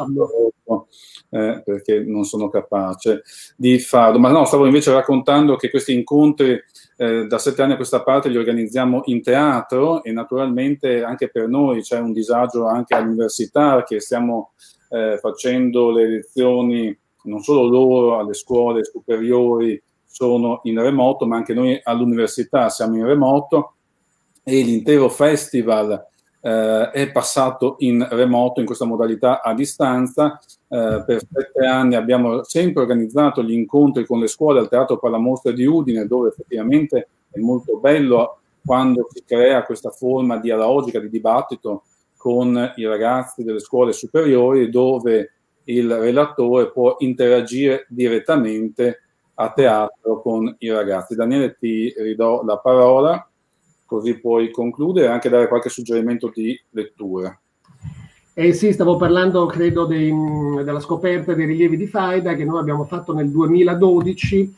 [SPEAKER 1] Perché non sono capace di farlo. Ma no, stavo invece raccontando che questi incontri da 7 anni a questa parte li organizziamo in teatro, e naturalmente anche per noi c'è un disagio anche all'università, che stiamo facendo le lezioni, non solo loro alle scuole superiori sono in remoto, ma anche noi all'università siamo in remoto, e l'intero festival è passato in remoto, in questa modalità a distanza. Per 7 anni abbiamo sempre organizzato gli incontri con le scuole al Teatro Palamostre di Udine, dove effettivamente è molto bello quando si crea questa forma dialogica, di dibattito con i ragazzi delle scuole superiori, dove il relatore può interagire direttamente a teatro con i ragazzi. Daniele, ti ridò la parola, così puoi concludere e anche dare qualche suggerimento di lettura.
[SPEAKER 2] Sì, stavo parlando, credo, della scoperta dei rilievi di Faida che noi abbiamo fatto nel 2012,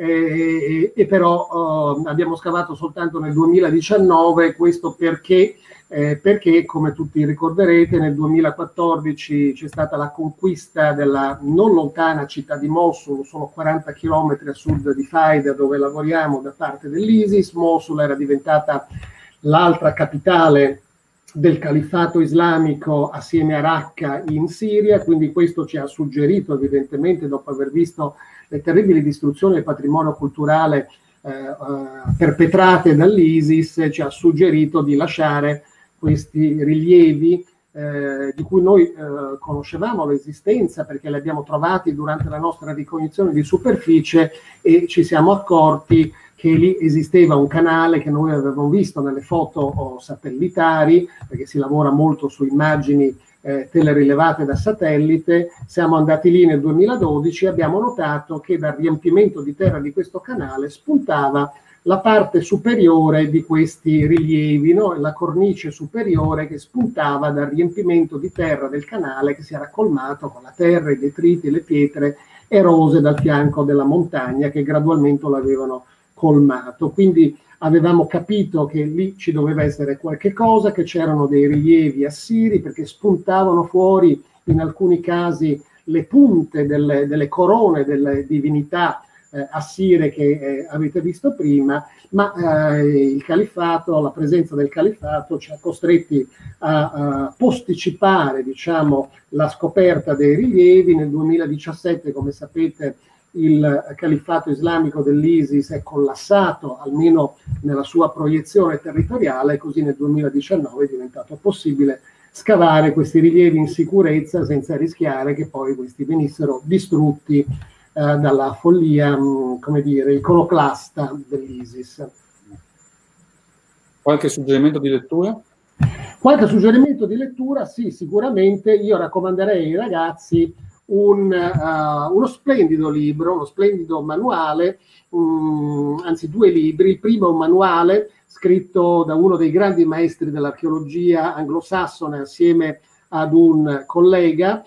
[SPEAKER 2] e però abbiamo scavato soltanto nel 2019, questo perché, come tutti ricorderete, nel 2014 c'è stata la conquista della non lontana città di Mosul, solo 40 km a sud di Faida, dove lavoriamo, da parte dell'ISIS. Mosul era diventata l'altra capitale del califfato islamico assieme a Raqqa in Siria, quindi questo ci ha suggerito, evidentemente, dopo aver visto le terribili distruzioni del patrimonio culturale perpetrate dall'ISIS, ci ha suggerito di lasciare questi rilievi di cui noi conoscevamo l'esistenza, perché li abbiamo trovati durante la nostra ricognizione di superficie, e ci siamo accorti che lì esisteva un canale che noi avevamo visto nelle foto satellitari, perché si lavora molto su immagini telerilevate da satellite. Siamo andati lì nel 2012 e abbiamo notato che dal riempimento di terra di questo canale spuntava la parte superiore di questi rilievi, no? La cornice superiore che spuntava dal riempimento di terra del canale, che si era colmato con la terra, i detriti e le pietre erose dal fianco della montagna che gradualmente l'avevano colmato. Quindi avevamo capito che lì ci doveva essere qualche cosa, che c'erano dei rilievi assiri, perché spuntavano fuori in alcuni casi le punte delle corone delle divinità assire che avete visto prima, ma il califfato, la presenza del califfato ci ha costretti a posticipare, diciamo, la scoperta dei rilievi. Nel 2017, come sapete, il califfato islamico dell'ISIS è collassato, almeno nella sua proiezione territoriale, così nel 2019 è diventato possibile scavare questi rilievi in sicurezza senza rischiare che poi questi venissero distrutti dalla follia, come dire, iconoclasta dell'ISIS.
[SPEAKER 1] Qualche suggerimento di lettura?
[SPEAKER 2] Qualche suggerimento di lettura, sì, sicuramente. Io raccomanderei ai ragazzi uno splendido libro, uno splendido manuale, anzi 2 libri. Il primo è un manuale scritto da uno dei grandi maestri dell'archeologia anglosassone assieme ad un collega.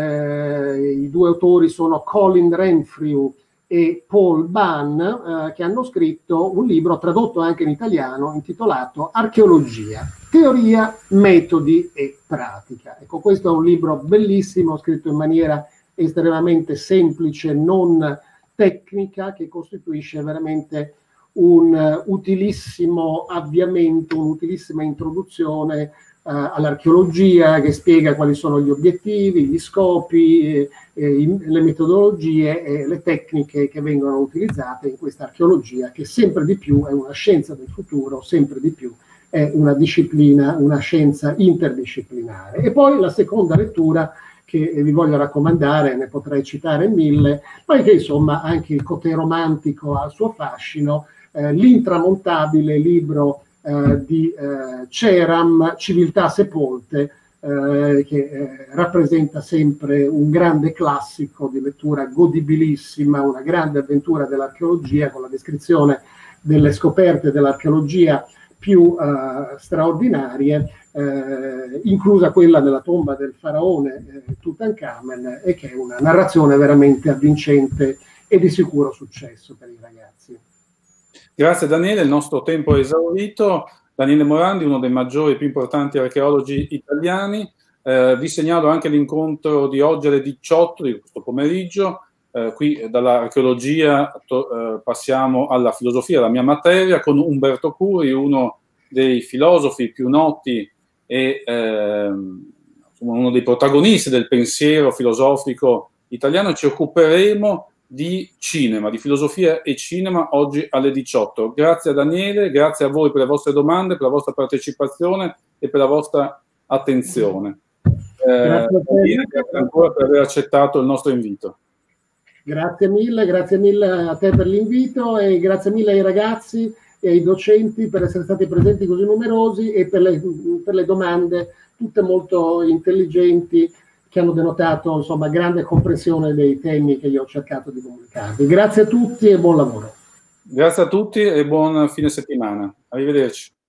[SPEAKER 2] I 2 autori sono Colin Renfrew e Paul Bunn, che hanno scritto un libro tradotto anche in italiano intitolato Archeologia, teoria, metodi e pratica. Ecco, questo è un libro bellissimo, scritto in maniera estremamente semplice, non tecnica, che costituisce veramente un utilissimo avviamento, un'utilissima introduzione all'archeologia, che spiega quali sono gli obiettivi, gli scopi, le metodologie e le tecniche che vengono utilizzate in questa archeologia, che sempre di più è una scienza del futuro, sempre di più è una disciplina, una scienza interdisciplinare. E poi la seconda lettura che vi voglio raccomandare, ne potrei citare 1000, ma che insomma anche il côté romantico ha il suo fascino, l'intramontabile libro di Ceram, Civiltà sepolte, che rappresenta sempre un grande classico di lettura godibilissima, una grande avventura dell'archeologia, con la descrizione delle scoperte dell'archeologia più straordinarie, inclusa quella della tomba del faraone Tutankhamen, e che è una narrazione veramente avvincente e di sicuro successo per i ragazzi.
[SPEAKER 1] Grazie Daniele, il nostro tempo è esaurito. Daniele Morandi, uno dei maggiori e più importanti archeologi italiani. Vi segnalo anche l'incontro di oggi alle 18 di questo pomeriggio. Qui dall'archeologia passiamo alla filosofia, la mia materia, con Umberto Curi, uno dei filosofi più noti e uno dei protagonisti del pensiero filosofico italiano. Ci occuperemo di cinema, di filosofia e cinema, oggi alle 18. Grazie a Daniele, grazie a voi per le vostre domande, per la vostra partecipazione e per la vostra attenzione. Grazie ancora per aver accettato il nostro invito.
[SPEAKER 2] Grazie mille a te per l'invito, e grazie mille ai ragazzi e ai docenti per essere stati presenti così numerosi e per le domande tutte molto intelligenti, che hanno denotato insomma grande comprensione dei temi che io ho cercato di comunicarvi. Grazie a tutti e buon lavoro.
[SPEAKER 1] Grazie a tutti e buon fine settimana. Arrivederci.